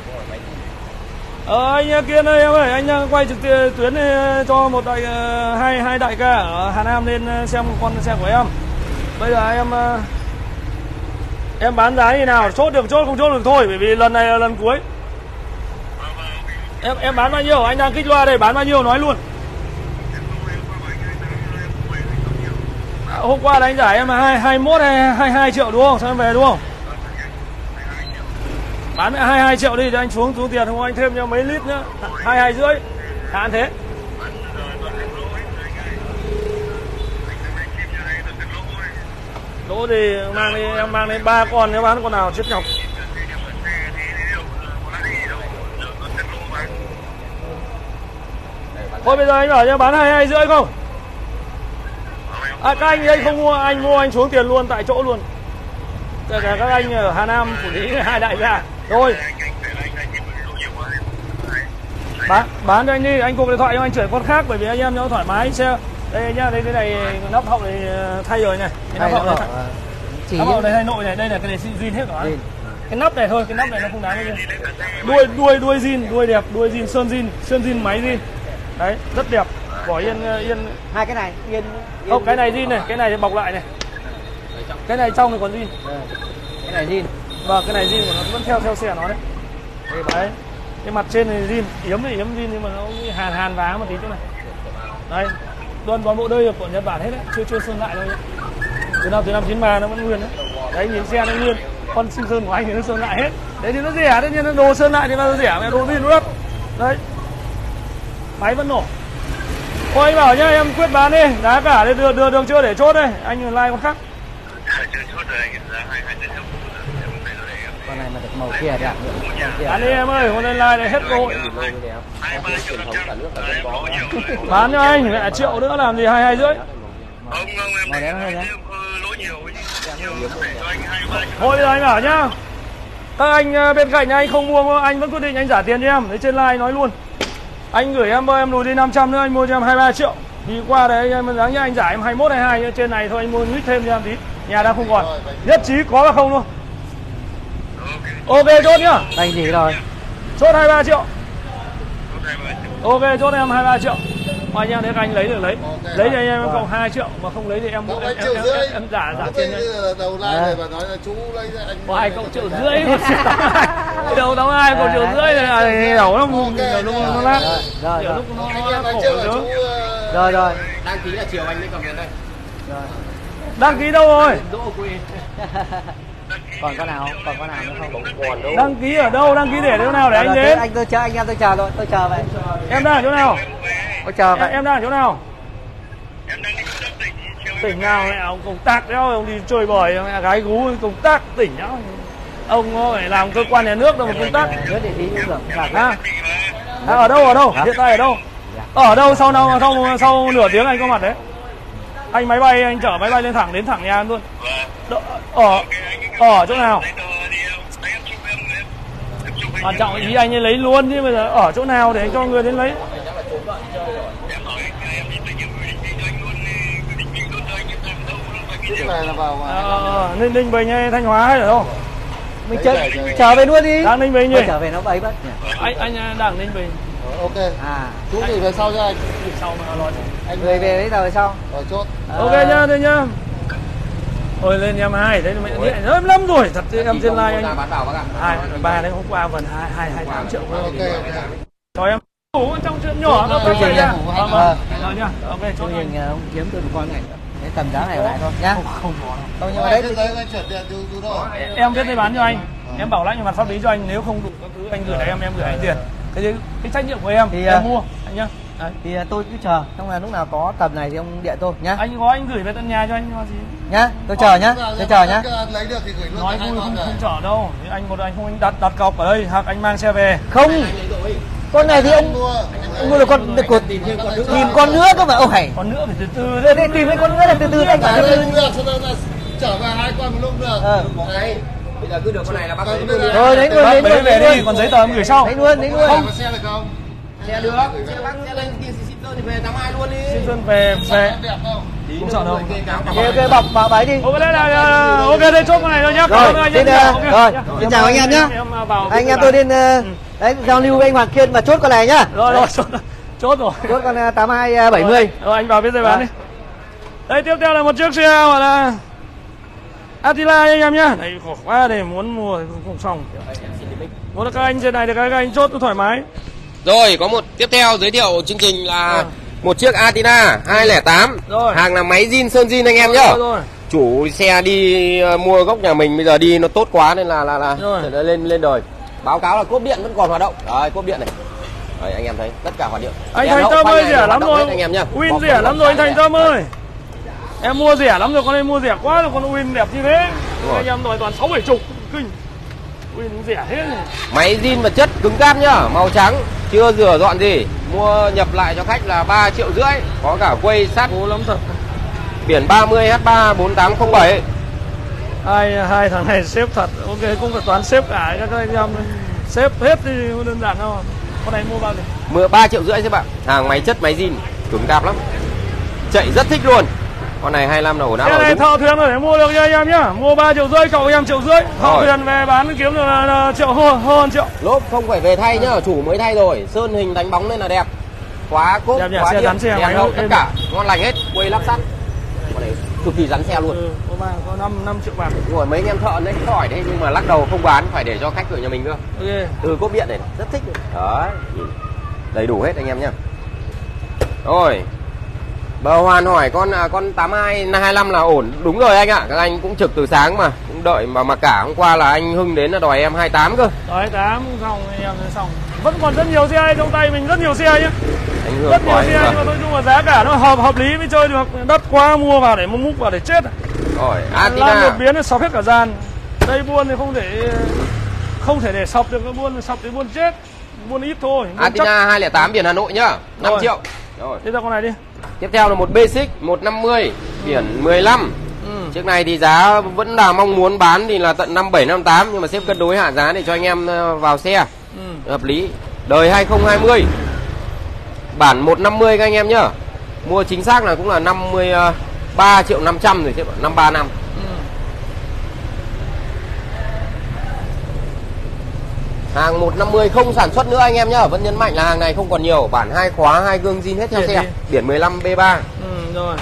Anh Kiên ơi em ơi, anh đang quay trực tuyến cho một hai đại ca ở Hà Nam lên xem con xe của em. Bây giờ em bán giá như nào, chốt được chốt, không chốt được thôi, bởi vì lần này là lần cuối. Em bán bao nhiêu? Anh đang kích loa đây, bán bao nhiêu nói luôn. Hôm qua là anh giải em là 21 hay 22 triệu đúng không? Sao em về đúng không? Bán 22 triệu đi cho anh xuống tiền không anh thêm cho mấy lít nữa. 22 rưỡi. Hạn thế. Lỗ thì mang đi, em mang lên 3 con, nếu bán con nào chết nhọc. Thôi bây giờ anh bảo cho bán 22 rưỡi không? À, các anh đây không mua, anh mua anh xuống tiền luôn tại chỗ luôn. Kể cả các anh ở Hà Nam, Phủ Lý, hai đại gia. Rồi. Bán cho anh đi, anh cục điện thoại cho anh chuyển con khác bởi vì anh em nó thoải mái xe. Đây nhá, đây cái này nắp hậu này thay rồi này. Cái nắp hậu này nắp hậu này thay nội này, đây là cái này zin hết rồi. Cái nắp này thôi, cái nắp này nó không đáng bao nhiêu. Đuôi zin, đuôi đẹp, đuôi zin, sơn zin, máy zin. Đấy, rất đẹp. Vỏ yên. Hai cái này yên. Không, cái này zin này, cái này bọc lại này. Cái này trong thì còn zin. Cái này zin. Vâng, cái này zin của nó vẫn theo xe nó đấy. Đấy. Cái mặt trên này zin, yếm thì yếm zin nhưng mà nó hàn vá một tí chỗ này. Đây. Toàn bộ đây của Nhật Bản hết đấy, chưa sơn lại đâu nhé. Từ năm 93 nó vẫn nguyên đấy. Đấy, nhìn xe nó nguyên. Con sinh sơn của anh thì nó sơn lại hết. Đấy thì nó rẻ, tất nhiên nó đồ sơn lại thì nó rẻ, mẹ đồ zin nó đắt. Đấy. Máy vẫn nổ. Thôi anh bảo nhá, em quyết bán đi, giá cả đây đưa được chưa để chốt đây, anh like con khác. Con này mà được màu kia đẹp. Bán đi em ơi, con like này hết cơ hội. Bán cho anh, mẹ triệu nữa làm gì 22 rưỡi. Thôi bây giờ anh bảo nhá, các anh bên cạnh anh không mua, anh vẫn quyết định anh trả tiền cho em, đấy trên like nói luôn. Anh gửi em em lùi đi 500 nữa, anh mua cho em 23 triệu. Thì qua đấy em đáng nhá, anh giải em 21 22 trên này thôi, anh mua nhích thêm cho em tí. Nhà đang không còn. Nhất trí có là không luôn. Ok chốt nhá. Anh gì rồi? Chốt 23 triệu. Ok chốt em 23 triệu. Anh em nếu anh lấy được lấy. Lấy thì anh em cộng 2 triệu, mà không lấy thì em trả tiền cho anh. Đầu like này và nói là chú lấy anh. Ai cộng 1,5 triệu. Đầu đóng 2 cộng 1,5 triệu này đầu nó lát. Rồi. Lúc nó khổ nữa. Rồi. Đăng ký là chiều anh mới cầm đến đây. Rồi. Đăng ký đâu rồi? Còn con nào nữa không? Đăng ký ở đâu? Đăng ký để đâu nào để anh đến? Tôi chờ anh em, tôi chờ rồi, tôi chờ vậy. Em đang ở chỗ nào? Tôi chờ vậy. Em đang ở chỗ nào? Tỉnh nào mẹ ông công tác đó, ông đi chơi bời mẹ gái gú công tác tỉnh đó. Ông phải làm cơ quan nhà nước đâu mà công tác. Nhớ địa chỉ cũng được. Ở đâu? Hiện tại ở đâu? Ở đâu sau nửa tiếng anh có mặt đấy. Anh máy bay anh chở máy bay lên thẳng đến thẳng nhà em luôn. Ở chỗ nào? Quan trọng ý anh ấy lấy luôn chứ bây giờ ở chỗ nào để anh cho người đến lấy. Cái này là vào Ninh Bình hay Thanh Hóa hay ở đâu? Mình trở về luôn đi. Đang Ninh Bình nhỉ? Trở về nó bấy mất. Anh đang Ninh Bình. ok. Chú gửi về sau cho anh. Sau mà nói. Anh về đấy rồi sao? Rồi chốt. Ok nhá, thế nhá. Ôi lên em 2 đấy mẹ em lắm rồi, thật em trên like anh. Bán bảo bác ạ. 2 3 đấy hôm qua vẫn 28 triệu. Ok. Cho em ngủ trong chuyện nhỏ nó không phải nha. Rồi nhá. Ok cho mình ông kiếm tôi một con này. Cái tầm giá này lại thôi nhá. Không có. Không nhưng mà đấy anh chuyển tiền từ đâu? Em biết đây bán cho anh. Em bảo lãnh về mặt pháp lý cho anh, nếu không đủ các thứ anh gửi em gửi anh tiền. Cái trách nhiệm của em thì em mua anh nhá. Đấy. Thì tôi cứ chờ, xong là lúc nào có tầm này thì ông điện tôi nhá. Anh có anh gửi về tận nhà cho anh gì nhá, tôi chờ nhá, tôi chờ nhá. Lấy được thì gửi luôn. Nói vui không chở đâu, anh không anh đặt cọc ở đây hoặc anh mang xe về. Không, con này thì ông mua được con tìm con nữa cơ mà ông hay. Con nữa phải từ từ đây tìm cái con nữa là từ từ anh cả từ từ. Trở về 2 con một lúc được. Đấy. Bây giờ cứ được con này là bác lấy luôn. Rồi đấy luôn, lấy về đi, còn giấy tờ em gửi sau. Lấy luôn. Không có xe được không? Xe được. Xe bác sẽ lên kia xin đơn thì về 82 luôn đi. Xin đơn về đẹp không? Không sợ đâu. Ok bọc bấy đi. Ok đây là ok đây chốt con này thôi nhá. Rồi, xin chào anh em nhá. Anh em tôi lên đấy giao lưu với anh Hoàng Kiên và chốt con này nhá. Rồi chốt rồi. Chốt con 8270. Rồi anh vào bên đây bán đi. Đây tiếp theo là một chiếc xe gọi là Attila anh em nhá. Đây khổ quá để muốn mua không xong. Muốn các anh trên này thì các anh chốt thoải mái. Rồi có một tiếp theo giới thiệu chương trình là một chiếc Atina 208. Rồi. Hàng là máy zin sơn zin anh em nhá. Chủ xe đi mua gốc nhà mình bây giờ đi nó tốt quá nên là lên đời. Báo cáo là cốp điện vẫn còn hoạt động. Đấy, cốp điện này. Đấy, anh em thấy tất cả hoạt điện. Anh Thành Tâm ơi, rẻ lắm rồi anh em nhá. Win rẻ lắm rồi anh Thành Tâm ơi. Em mua rẻ lắm rồi, con em mua rẻ quá rồi, con Win đẹp như thế. Anh em đòi toàn 6-7 chục, kinh. Win rẻ hết này. Máy zin vật chất cứng cáp nhá, màu trắng, chưa rửa dọn gì. Mua nhập lại cho khách là 3,5 triệu, có cả quay sắt. Bố lắm thật. Biển 30 H3 4807. Hai thằng này xếp thật. Ok, cũng phải toán xếp cả các anh em. Xếp hết thì đơn giản đâu. Con này mua bao nhiêu? Mua 3,5 triệu các bạn. Hàng máy chất máy zin cứng cáp lắm. Chạy rất thích luôn. Con này 25 là ổn áp. Cái này thợ thuyền rồi để mua được nha anh em nhá. Mua 3,5 triệu, cậu em 1,5 triệu. Thợ thuyền về bán kiếm được là triệu hơn triệu. Lốp không phải về thay nhá, chủ mới thay rồi. Sơn hình đánh bóng lên là đẹp. Khóa cốp, khóa điện, đèn hậu tất cả ngon lành hết. Quay lắp sắt. Con này cực kỳ rắn xe luôn. Có 5 triệu bạc. Đúng rồi, mấy anh em thợ đấy khỏi đấy nhưng mà lắc đầu không bán, phải để cho khách ở nhà mình cơ. Ok. Từ cốp điện này rất thích. Đấy. Đầy đủ hết anh em nhá. Rồi. Bờ Hoàn hỏi con 82 25 là ổn. Đúng rồi anh ạ. Các anh cũng trực từ sáng mà, cũng đợi mà cả hôm qua là anh Hưng đến là đòi em 28 cơ. Đòi 28 xong em xong. Vẫn còn rất nhiều xe trong tay mình, rất nhiều xe nhá. Anh Hương rất nhiều xe nhưng mà nói chung là giá cả nó hợp lý mới chơi được. Đắt quá mua vào để múc vào để chết. Rồi, Atina. Làm một biến nó sập hết cả gian. Đây buôn thì không thể để sập được, cái buôn sập thì buôn chết. Buôn ít thôi. Atina 208 biển Hà Nội nhá, 5 triệu. Rồi. Tiếp theo con này đi. Tiếp theo là một Basic 150 biển 15. Chiếc này thì giá vẫn là mong muốn bán thì là tận 57 58 nhưng mà sếp cân đối hạ giá để cho anh em vào xe. Hợp lý. Đời 2020. Bản 150 các anh em nhá. Mua chính xác là cũng là 53 triệu 500 rồi sếp ạ, 53 năm. Hàng 150 không sản xuất nữa anh em nhá. Vẫn nhấn mạnh là hàng này không còn nhiều. Bản 2 khóa 2 gương zin hết theo xe. Biển 15 B3. Rồi.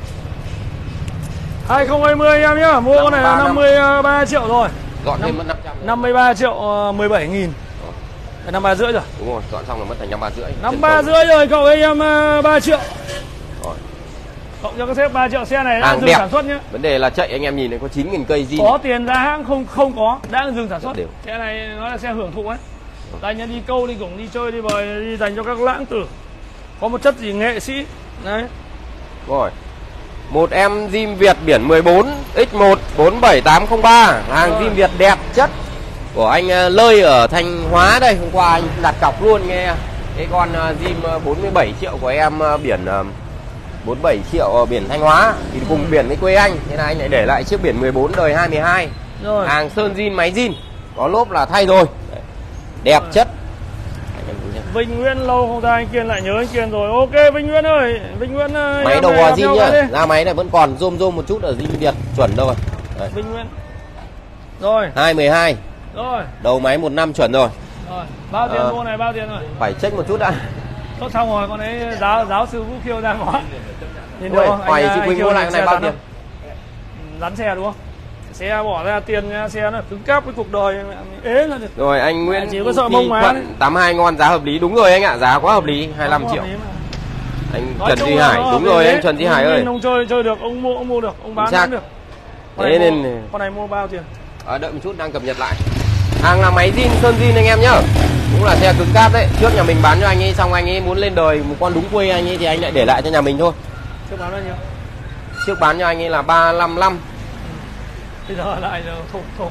2020 anh em nhá. Mua con này là 53 triệu rồi. Dọn thêm mất 500. 53 triệu 17 nghìn. 53 rưỡi rồi. Đúng rồi, dọn xong là mất thành 53 rưỡi. 53 rưỡi rồi, cậu anh em 3 triệu. Rồi. Cộng cho các sếp 3 triệu, xe này đã dừng sản xuất nhá. Vấn đề là chạy anh em nhìn này có 9.000 cây zin. Có tiền ra hãng không có, đã dừng sản xuất. Xe này nó là xe hưởng thụ ấy. Đây nhá, đi câu, đi cũng đi chơi, đi bời, đi dành cho các lãng tử. Có một chất gì nghệ sĩ. Đấy. Rồi. Một em zin Việt biển 14 X1 47803. Hàng zin Việt đẹp chất của anh Lơi ở Thanh Hóa đây. Hôm qua anh đặt cọc luôn nghe. Cái con zin 47 triệu của em biển 47 triệu biển Thanh Hóa thì cùng biển với quê anh. Thế là anh lại để lại chiếc biển 14 đời 22. Rồi. Hàng sơn zin máy zin. Có lốp là thay rồi. Đẹp rồi. Chất. Vinh Nguyễn lâu không ra anh Kiên lại nhớ anh Kiên rồi. Ok Vinh Nguyễn ơi, Vinh Nguyễn máy đầu zin nhá. Ra máy này vẫn còn zoom một chút ở zin Việt chuẩn đâu rồi. Đây. Vinh Nguyễn. Rồi. 212. Rồi. Đầu máy 1 năm chuẩn rồi. Rồi. Bao tiền mua này, bao tiền rồi? Phải check một chút đã. Tốt xong rồi, con ấy giáo sư Vũ Khiêu ra ngó. Nhìn đâu? Hỏi chị Quỳnh mua lại cái này bao tiền? Rắn xe đúng không? Xe bỏ ra tiền nha, xe nó cứng cáp với cuộc đời ế là được. Rồi anh Nguyễn chỉ có sợ mông má 82 ngon, giá hợp lý. Đúng rồi anh ạ, giá quá hợp lý, 25 triệu. Anh Trần Duy Hải, đúng rồi anh Trần Duy Hải ơi. Ông chơi được, ông mua được, ông bán cũng được. Thế nên con này mua bao tiền? Đợi một chút đang cập nhật lại. Hàng là máy zin, sơn zin anh em nhá. Cũng là xe cứng cáp đấy. Trước nhà mình bán cho anh ấy xong anh ấy muốn lên đời một con đúng quê anh ấy thì anh lại để lại cho nhà mình thôi. Trước bán bao nhiêu? Trước bán cho anh ấy là 355. Bây giờ lại thủng.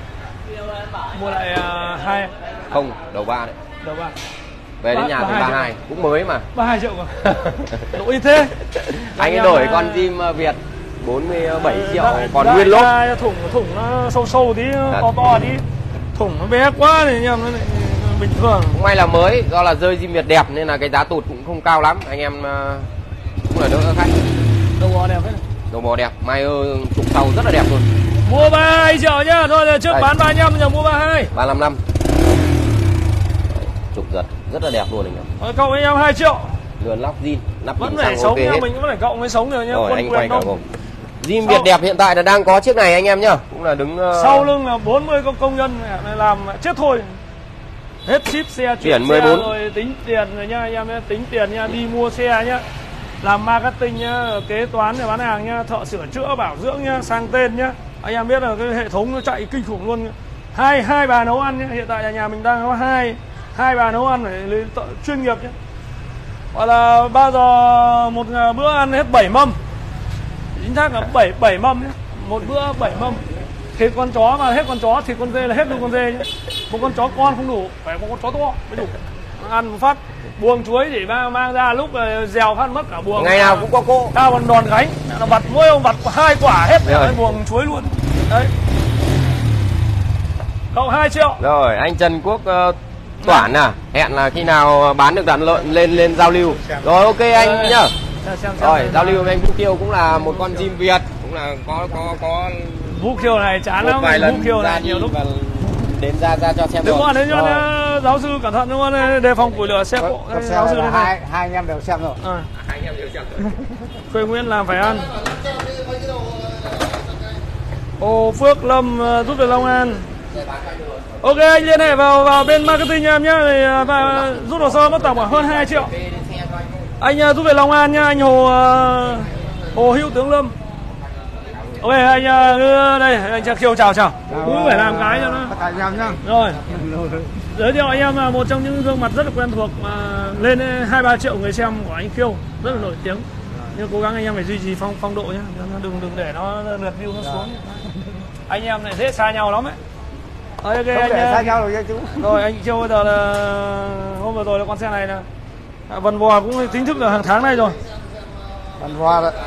Mua lại 2. Không, đầu 3 đấy. Đầu 3. Về đến nhà thì 32, cũng mới mà. 32 triệu mà. Đổi thế. Anh ấy đổi con zin Việt 47 triệu còn nguyên lốp. Thủng nó sâu tí, to tí. Thủng nó bé quá thì em nó bình thường. Cũng may là mới, do là rơi zin Việt đẹp nên là cái giá tụt cũng không cao lắm. Anh em cũng là đỡ khách. Đầu bò đẹp thế này. Đầu bò đẹp, mai trục sau rất là đẹp luôn. Mua 32 triệu nhá, thôi là trước đây. Bán 35 giờ mua 32. 355. Trục giật rất là đẹp luôn anh em. Cộng với em 2 triệu. Lườn lóc zin, nắp vẫn phải sống nha, mình cũng phải cộng với sống rồi nhá. Rồi anh quay cả gồm. Zin Việt đẹp hiện tại là đang có chiếc này anh em nhá, cũng là đứng sau lưng là 40 công nhân làm chết thôi. Hết ship xe chuyển xe rồi tính tiền rồi nha anh em, tính tiền nha, đi mua xe nhá. Làm marketing nhá, kế toán để bán hàng nhá, thợ sửa chữa bảo dưỡng nhá, sang tên nhá. Anh em biết là cái hệ thống nó chạy kinh khủng luôn. hai bà nấu ăn nhé. Hiện tại là nhà mình đang có hai bà nấu ăn để chuyên nghiệp nhé. Gọi là bao giờ một bữa ăn hết 7 mâm, chính xác là 7 mâm nhé. Một bữa 7 mâm. Thịt con chó mà hết con chó, thịt con dê là hết luôn con dê nhé. Một con chó con không đủ, phải một con chó to mới đủ. Ăn một phát buồng chuối để mang ra lúc dèo phát mất cả buồng. Ngày nào cũng có cô. Tao còn đòn gánh, nó vặt mỗi ông vặt 2 quả hết cái buồng chuối luôn. Đấy. Cậu 2 triệu. Rồi, anh Trần Quốc Toản à, hẹn là khi nào bán được đàn lợn lên giao lưu. Rồi ok anh nhá. Rồi, giao lưu với anh Vũ Kiêu cũng là một con chim Việt, cũng là có Vũ Kiêu này chán lắm, Vũ Kiêu này nhiều lúc đến ra cho xem. Đúng rồi, đến giáo sư cẩn thận, đúng không? Đề phòng củi lửa xe cộ. Giáo sư đây này. Hai anh em đều xem rồi. Hai anh em đều xem rồi. Quê Nguyên làm phải ăn. Hồ Phước Lâm rút về Long An. Ok, anh liên hệ vào bên marketing nha em nhé. Và rút hồ sơ mất tổng khoảng hơn 2 triệu. Anh rút về Long An nha, anh Hồ Hữu Tướng Lâm. Ok, anh đây, anh Kiều chào. Cũng phải làm cái cho nó. Tất cả anh em nhá. Rồi. Giới thiệu anh em là một trong những gương mặt rất là quen thuộc mà lên 2-3 triệu người xem của anh Kiêu, rất là nổi tiếng. Nhưng cố gắng anh em phải duy trì phong độ nhé, đừng để nó lượt view nó xuống. Anh em này dễ xa nhau lắm ấy. Okay, Không để xa nhau rồi nha chú. Rồi anh Kiêu bây giờ là hôm vừa rồi là con xe này là Vân Vò cũng chính thức là hàng tháng này rồi. Vân Vò đấy.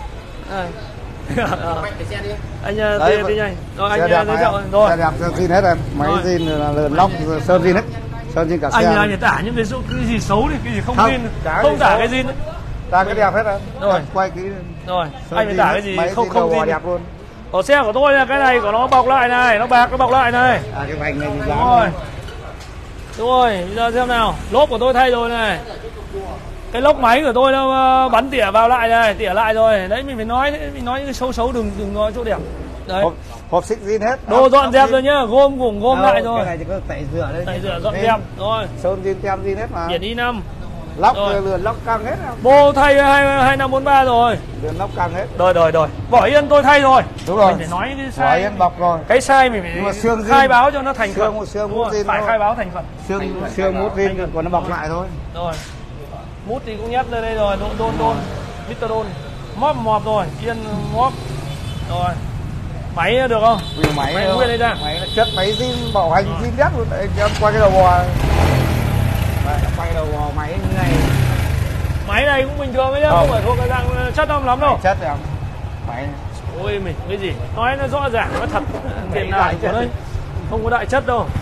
Anh đi nhanh. Rồi anh giới thiệu rồi. Xe đẹp sơn zin hết em. Máy zin là lợn lóc sơn zin hết. Sơn zin cả xe. Anh tả những cái gì xấu đi, cái gì không zin, không tả cái zin đấy. Ta cái đẹp hết em. Rồi. Quay kỹ. Rồi. Anh phải tả cái gì không zin đẹp luôn. Ở xe của tôi là cái này của nó bọc lại này, nó bạc nó bọc lại này. Cái vành này đúng rồi. Đúng rồi, bây giờ xem nào. Lốp của tôi thay rồi này. Cái lốc máy của tôi nó bắn tỉa vào lại này, tỉa lại rồi. Đấy mình phải nói những cái xấu đừng nói chỗ đẹp. Đấy. Hộp xích zin hết. Đồ dọn dẹp rồi nhá, gom lại rồi. Cái này chỉ có tẩy rửa đây. Tẩy rửa dọn dẹp rồi. Sơn zin tem zin hết mà. Biển Y5. Lóc lượn lóc căng hết. Bô thay 2543 rồi. Lượn lóc căng hết. Rồi. Vỏ yên tôi thay rồi. Đúng rồi. Mình phải nói cái sai. Vỏ yên bọc rồi. Cái sai mình phải khai báo cho nó thành khẩn. Xương mút zin. Phải khai báo thành khẩn. Xương mút zin còn nó bọc lại thôi. Rồi. Mút thì cũng nhét lên đây rồi, đôn, Mr. Đôn. Mop rồi, yên mop. Rồi. Máy được không? Máy nguyên đây ra. Máy chất máy zin bảo hành zin nhất luôn đấy, em quay cái đầu bò. Đấy, quay đầu bò máy như này. Máy này cũng bình thường đấy nhá, không phải thuộc cái dạng chất đông lắm đâu. Chất em. Máy. Ôi mình cái gì? Nói nó rõ ràng, nó thật. Tiền nào của đây. Không có đại chất đâu.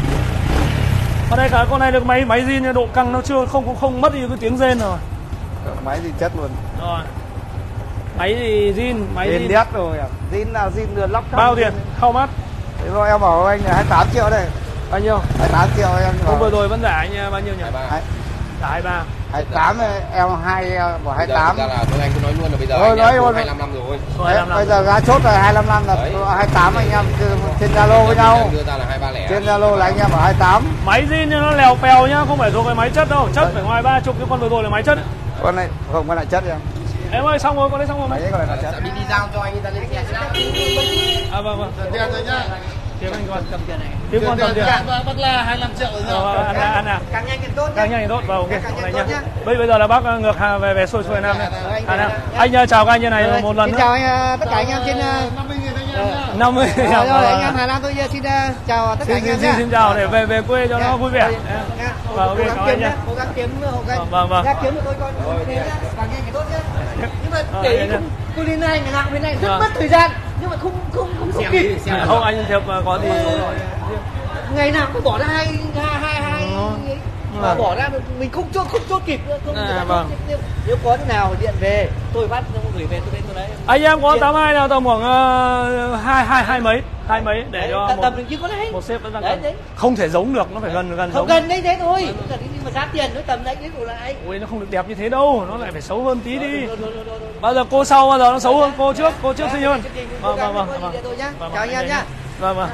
Ở đây cả con này được máy zin độ căng nó chưa không mất đi cái tiếng rên rồi. Máy zin chất luôn. Rồi. Máy thì zin, máy zin đét rồi à. Zin là zin lượn lóc. Bao tiền? How much? Thế rồi em bảo anh 28 triệu đây. Bao nhiêu? 28 triệu em. Hôm vừa rồi vẫn giả anh bao nhiêu nhỉ? 23. Giả 23. 28 em bảo 28. Bây giờ là anh cứ nói luôn là bây giờ anh nói luôn 25 năm rồi. Bây giờ giá chốt là 25 năm là 28 anh em trên Zalo với nhau. Đưa ra là 230. Trên Zalo là anh em bảo 28. Máy zin nó lèo pèo nhá, không phải thuộc cái máy chất đâu. Chất phải ngoài 30, cái con vừa rồi là máy chất ấy. Con này không, con này chất em. Em ơi, xong rồi, con đấy xong rồi. Máy con này là chất. Đi giao cho anh ta lên xe sẽ. Vâng. Tiền rồi nhá. Kiếm anh con cầm tiền này. Kiếm con cầm tiền. Bác là 25 triệu rồi nhá. Ăn nào. Càng nhanh càng tốt. Càng nhanh càng tốt. Vào ok, này nhá. Bây giờ là bác ngược về xuôi Nam này. Anh chào các anh như này một lần nữa. Xin chào anh tất cả anh em trên 50 rồi anh em Hà Nam tôi xin chào tất cả anh em nhé. Xin chào để về quê cho nó vui vẻ. Vâng, ok, cảm ơn nhé. Cố gắng kiếm hộ kênh. Vâng. Ra kiếm cho tôi coi càng nhanh càng tốt nhé. Nhưng mà để tôi lên này ngày nào bên này rất mất thời gian, nhưng mà không kịp. Không anh Thiệp có gì ngày nào cũng bỏ ra hai mà bỏ ra mình không chốt kịp nữa, vâng. Nếu có thế nào điện về tôi bắt nó gửi về tôi đến tôi đấy. Anh em có 82 nào tầm khoảng hai mấy để cho tầm chứ có đấy. Một xếp vẫn đang cần. Không thể giống được, nó phải gần không giống. gần đấy thế thôi. Nhưng mà giá tiền nó tầm đấy cái của lại. Ui nó không được đẹp như thế đâu, nó lại phải xấu hơn tí đi. Bao giờ cô sau bao giờ nó xấu hơn cô trước xinh hơn. Vâng. Chào anh em nhá. Vâng.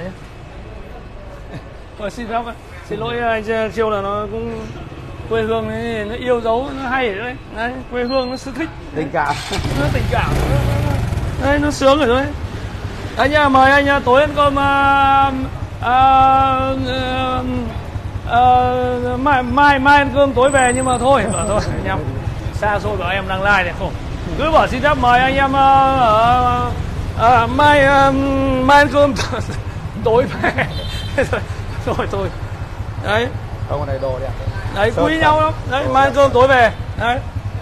Xin lỗi anh Chiêu là nó cũng quê hương ấy, nó yêu dấu nó hay ở đấy. Đấy, quê hương nó sự thích. Tình cảm. Nó tình cảm. Đấy, nó sướng rồi đấy. Anh nha, mời anh tối ăn cơm Mai ăn cơm tối về, nhưng mà thôi bảo thôi anh em xa xôi, bảo em đang live này không, cứ bảo xin phép mời anh em mai ăn cơm tối về. Rồi thôi đấy, Ông này đồ đẹp đấy quý nhau lắm đấy, mai ăn cơm tối về đấy.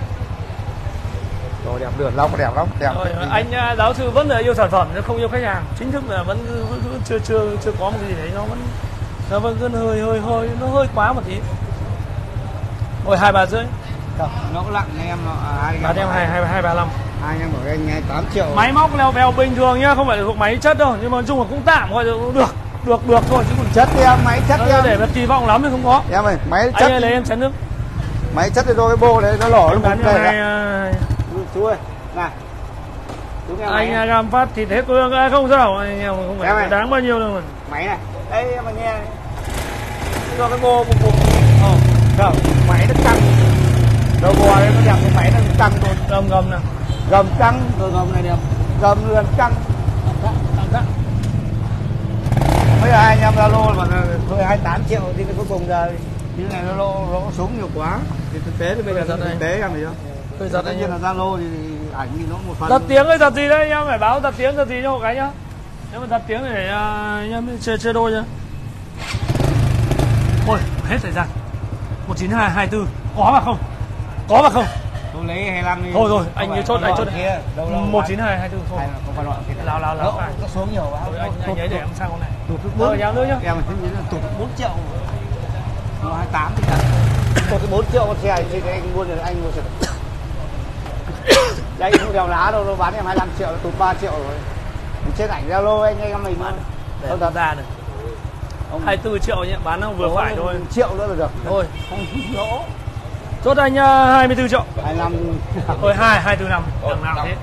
Đồ đẹp, lượn lóc đẹp lắm, đẹp. Rồi, anh giáo sư vẫn là yêu sản phẩm, không yêu khách hàng, chính thức là vẫn chưa có một cái gì đấy, nó vẫn cứ hơi nó hơi quá một tí. Rồi 2,3 Không, nó có lặng em bạn em 2,35. Hai anh em bảo anh nghe 8 triệu. Máy móc leo vèo bình thường nhá, không phải là thuộc máy chất đâu, nhưng mà nói chung là cũng tạm gọi là được thôi, chứ còn Chất đi em, máy chất đi em. để mà kỳ vọng lắm thì không có. Em ơi, máy Anh chất. ơi, lấy em chén nước. Máy chất thì đôi cái bô đấy nó lỏ nó bùng này. Chú ơi, này. Chú nghe máy. Anh làm phát thì thế cương không sao, anh em không phải đáng bao nhiêu đâu mà. Máy này. Đây em mà nghe này. Cho cái bô bùng. Không, máy nó căng. Đầu bò đấy nó đẹp, cái máy nó căng luôn. Gầm nào. Gầm căng, rồi gầm này đẹp. Gầm lườn căng. Dạ. Bây giờ anh em Zalo mà thôi 28 triệu thì cuối cùng giờ như này nó lỗ xuống nhiều quá. Thì thực tế thì bây giờ thực tế em thấy không? Tôi giật tất anh nhiên em. là Zalo thì ảnh thì nó một phần. Giật tiếng ơi, giật gì đấy anh em, phải báo giật tiếng giật gì cho một cái nhá. Nếu mà giật tiếng thì để anh em chơi đôi nhá. Thôi hết thời gian. 19224 có mà không? Có mà không? Tôi lấy 25 đi. Thôi anh như chốt, anh chốt kia. 19224 thôi. Không phải loại kia. Lào Nó xuống nhiều quá. Anh ấy để em sang con này. Tụt được 4 nhau nữa nhá. Em thấy là tụt 4 triệu. Nó 28 thì cả. Tụt 4 triệu con xe thì anh mua được, anh mua được. Đây không đèo lá đâu, nó bán em 25 triệu, tụt 3 triệu rồi. Mình trên ảnh Zalo anh mình mà. Để không ra được. 24 triệu nhé, bán nó vừa phải thôi. Triệu nữa là được. Thôi, Không lỗ. chốt anh 24 triệu. 25. Thôi 224 năm, đằng nào thế.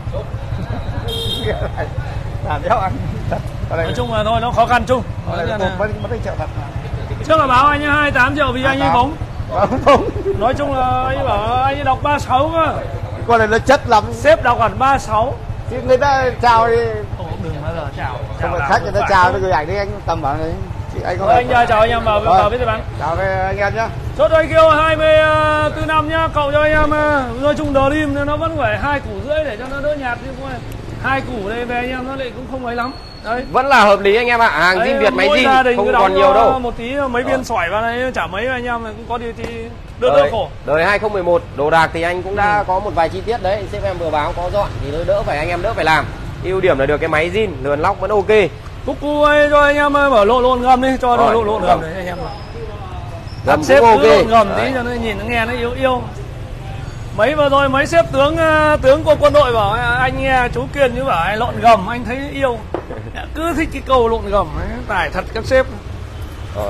Làm theo anh. Nói chung là thôi, nó khó khăn chung. Mất triệu thật mà. Trước là báo anh ấy 28 triệu vì anh ấy bóng. Nói chung là anh ấy bảo anh ấy đọc 36 cơ. Con này nó chất lắm. Sếp đọc hẳn 36. Chứ người ta chào đi. Đừng bao giờ chào. Không phải khách người ta chào, tôi gửi ảnh đi anh tầm bảo đấy. Anh không anh chào anh em vào biết gì bán. Chào anh em nhá. Chốt anh kêu 24 năm nhá, cậu cho anh em. Nói chung đờ rim nó vẫn phải 2,5 củ để cho nó đỡ nhạt, chứ không 2 củ đây về anh em nó lại cũng không ấy lắm. Đấy. Vẫn là hợp lý anh em ạ. Hàng zin Việt, máy zin không còn nhiều đâu. Một tí mấy viên sỏi vào này chả mấy anh em cũng có đi thì đỡ khổ. Đời 2011 đồ đạc thì anh cũng đã có một vài chi tiết đấy, sếp em vừa báo có dọn thì đỡ phải anh em đỡ phải làm. Ưu điểm là được cái máy zin, lườn lóc vẫn ok. Cúc cu ấy cho anh em mở lộn gầm đi, cho lộn gầm đấy anh em. Gầm xếp cũng ok. Lộn gầm tí cho nó nhìn nó nghe nó yêu. Mấy vừa rồi mấy xếp tướng của quân đội bảo anh nghe chú Kiên như bảo anh lộn gầm anh thấy yêu. Cứ thích cái câu lộn gầm ấy, tải thật các sếp. Rồi.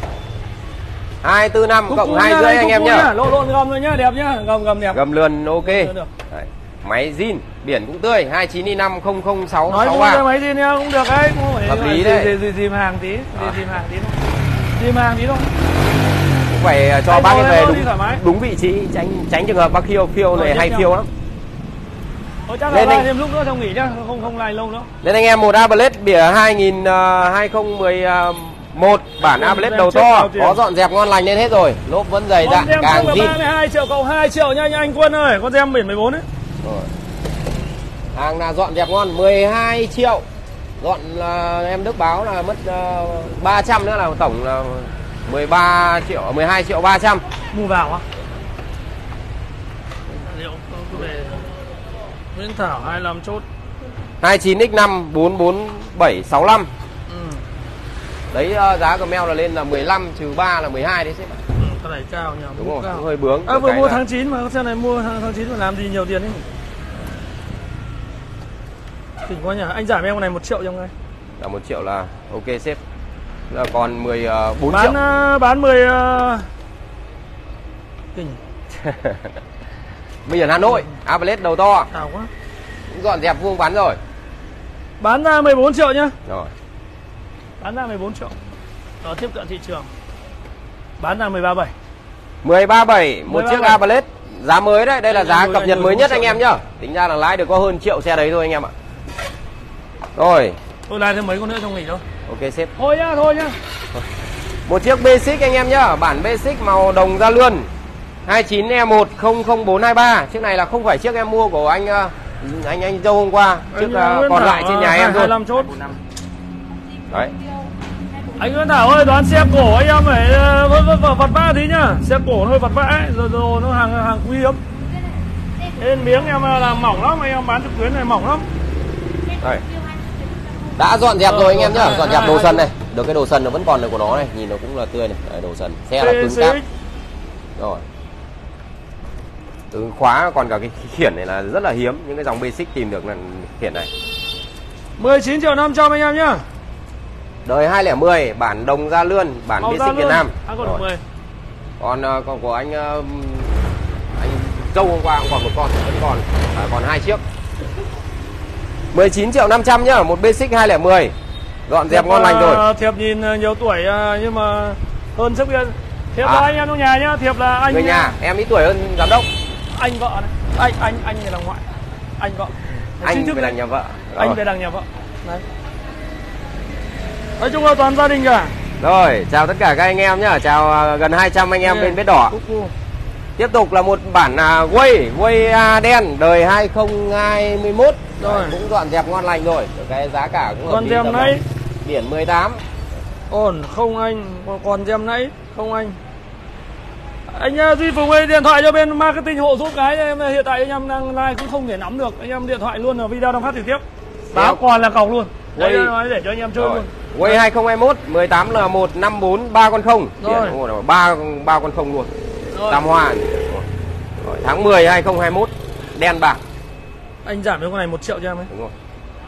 245 cộng 2,5 anh em nhá. Lộn gầm rồi nhá, đẹp nhá, gầm đẹp. Gầm lườn ok. Đấy. Máy zin, biển cũng tươi, 2995 006 nói 63. Nói máy zin nhá, cũng được đấy, cũng phải hợp lý đấy. Dìm hàng tí, dìm hàng tí thôi. Cũng phải cho bác ấy về đúng vị trí, tránh trường hợp bác phiêu này hay phiêu lắm. Chắc là thêm lúc nữa xong nghỉ nhá, không lại lâu nữa. Lên anh em một Ablet bỉa 2011 bản Ablet đầu to, có dọn dẹp ngon lành lên hết rồi, lốp vẫn dày dặn, càng zin. 32 triệu cộng 2 triệu nha anh Quân ơi, con Gem biển 14 ấy. Rồi. Hàng là dọn dẹp ngon, 12 triệu. Dọn là em Đức báo là mất 300 nữa là tổng là 13 triệu, 12 triệu 300. Mua vào á? Liệu cứ về Nguyễn Thảo 25 chốt 29x5 44765. Đấy giá của mail là lên là 15 trừ 3 là 12 đấy sếp. Cái này cao nhỉ? Đúng rồi, cao. hơi bướng. Vừa mua tháng 9 mà xe này mua tháng 9 mà làm gì nhiều tiền ấy. Tỉnh quá nhỉ, anh giảm em con này 1 triệu trong này. Là 1 triệu là ok sếp. Là còn 14 triệu. Bán 10 Kinh. Biển Hà Nội, Ablet đầu to. Cao quá. Cũng dọn dẹp vuông vắn rồi. Bán ra 14 triệu nhá. Rồi. Bán ra 14 triệu. Đó, tiếp cận thị trường. Bán ra 13,7. 13,7 một chiếc Ablet. Giá mới đấy, đây là giá cập nhật mới nhất anh em nhá. Tính ra là lái được có hơn triệu xe đấy thôi anh em ạ. Rồi. Tôi lái thêm mấy con nữa trong nghỉ thôi. Ok sếp. Thôi nhá. Một chiếc basic anh em nhá, bản basic màu đồng da lươn 29E1000423. Chiếc này là không phải chiếc em mua của anh Dâu hôm qua. Chiếc còn lại trên nhà em thôi. 25 chốt. Đấy. Anh Nguyễn Thảo ơi, đoán xe cổ anh em phải vật vã tí nhá. Xe cổ nó hơi vật vã ấy, rồi nó hàng quý hiếm. Nên miếng em làm mỏng lắm, anh em bán trực tuyến này mỏng lắm. Đây. Đã dọn dẹp rồi anh em nhá, dọn dẹp đồ sân này. Được cái đồ sân nó vẫn còn được của nó này, nhìn nó cũng là tươi này. Đấy, đồ sân. Xe là cứng cáp. Rồi. Từ khóa còn cả cái khiển này là rất là hiếm, những cái dòng basic tìm được là khiển này. 19.500.000 anh em nhá. Đời 2010, bản đồng da lươn, bản basic Việt Nam. Còn của anh Châu hôm qua cũng còn một con, vẫn còn 2 chiếc. 19.500.000 nhá, một basic 2010. Dọn dẹp ngon lành rồi. Thiệp nhìn nhiều tuổi nhưng mà hơn sếp kia. Thiệp là anh em trong nhà nhá, Thiệp là anh người nhà, em ít tuổi hơn giám đốc. Anh vợ này. Anh này là ngoại. Anh vợ. Anh về đằng nhà vợ. Anh về đằng nhà vợ. Đấy. Nói chung là toàn gia đình cả. Rồi, chào tất cả các anh em nhá, chào gần 200 anh em bên Vết Đỏ. Tiếp tục là một bản Way đen đời 2021. Rồi, cũng dọn dẹp ngon lành rồi. Cái giá cả cũng hợp lý. Còn dèm nãy biển 18. Ổn không anh, còn dèm nãy không anh. Anh Duy Phùng ơi, điện thoại cho bên marketing hộ giúp cái em, hiện tại anh em đang live cũng không thể nắm được. Anh em điện thoại luôn, là video đang phát trực tiếp. Báo còn là cọc luôn. Đây là nói để cho anh em chơi luôn. Way 2021 18L154 3 con không. Rồi. 3 con không luôn. Tam hoa. Rồi, tháng 10 2021 đen bạc. Anh giảm cho con này 1 triệu cho em ấy. Đúng rồi.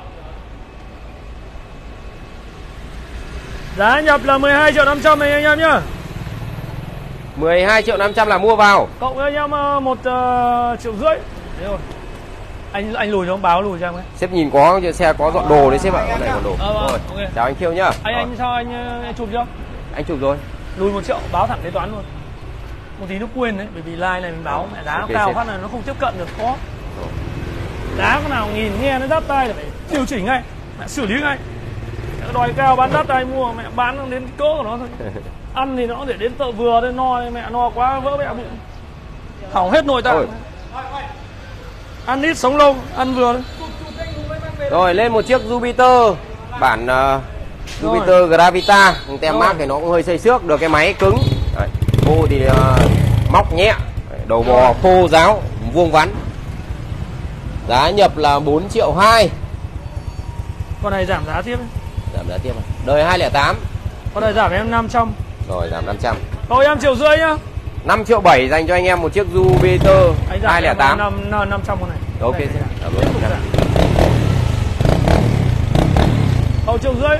Giá nhập là 12.500.000 này anh em nhá. 12.500.000 là mua vào. Cộng với anh em 1,5 triệu. Rồi. Anh lùi cho ông báo lùi cho em ấy. Sếp nhìn có xe có dọn đồ đấy sếp ạ. Này còn đồ. Rồi. Okay. Chào anh Khiêu nhá. Anh sao anh chụp chưa? Anh chụp rồi. Lùi 1 triệu báo thẳng kế toán luôn. Một tí nó quên đấy, bởi vì like này mình báo mẹ giá nó cao phát này nó không tiếp cận được khó. Giá cái nào nhìn nghe nó đắt tay là phải điều chỉnh ngay, mẹ xử lý ngay. Đòi cao bán đắt tay mua, mẹ bán đến cỡ của nó thôi. Ăn thì nó để đến tợ vừa đến no, mẹ no quá vỡ mẹ bụng. Hỏng hết nội tạng. Ăn ít sống lâu, ăn vừa đấy. Rồi lên một chiếc Jupiter bản Jupiter Gravita, tem mác thì nó cũng hơi xây xước, được cái máy cứng. Đấy. Ô thì móc nhẹ, đầu bò khô ráo, vuông vắn. Giá nhập là 4,2 triệu. Con này giảm giá tiếp ấy. Giảm giá tiếp à? Đời 208. Con này giảm em 500. Rồi giảm 500. Thôi em 1,5 triệu nhá. 5,7 triệu dành cho anh em một chiếc Jupiter 208. 500 con này. Ok xin. Thôi 1,5 triệu. Đấy.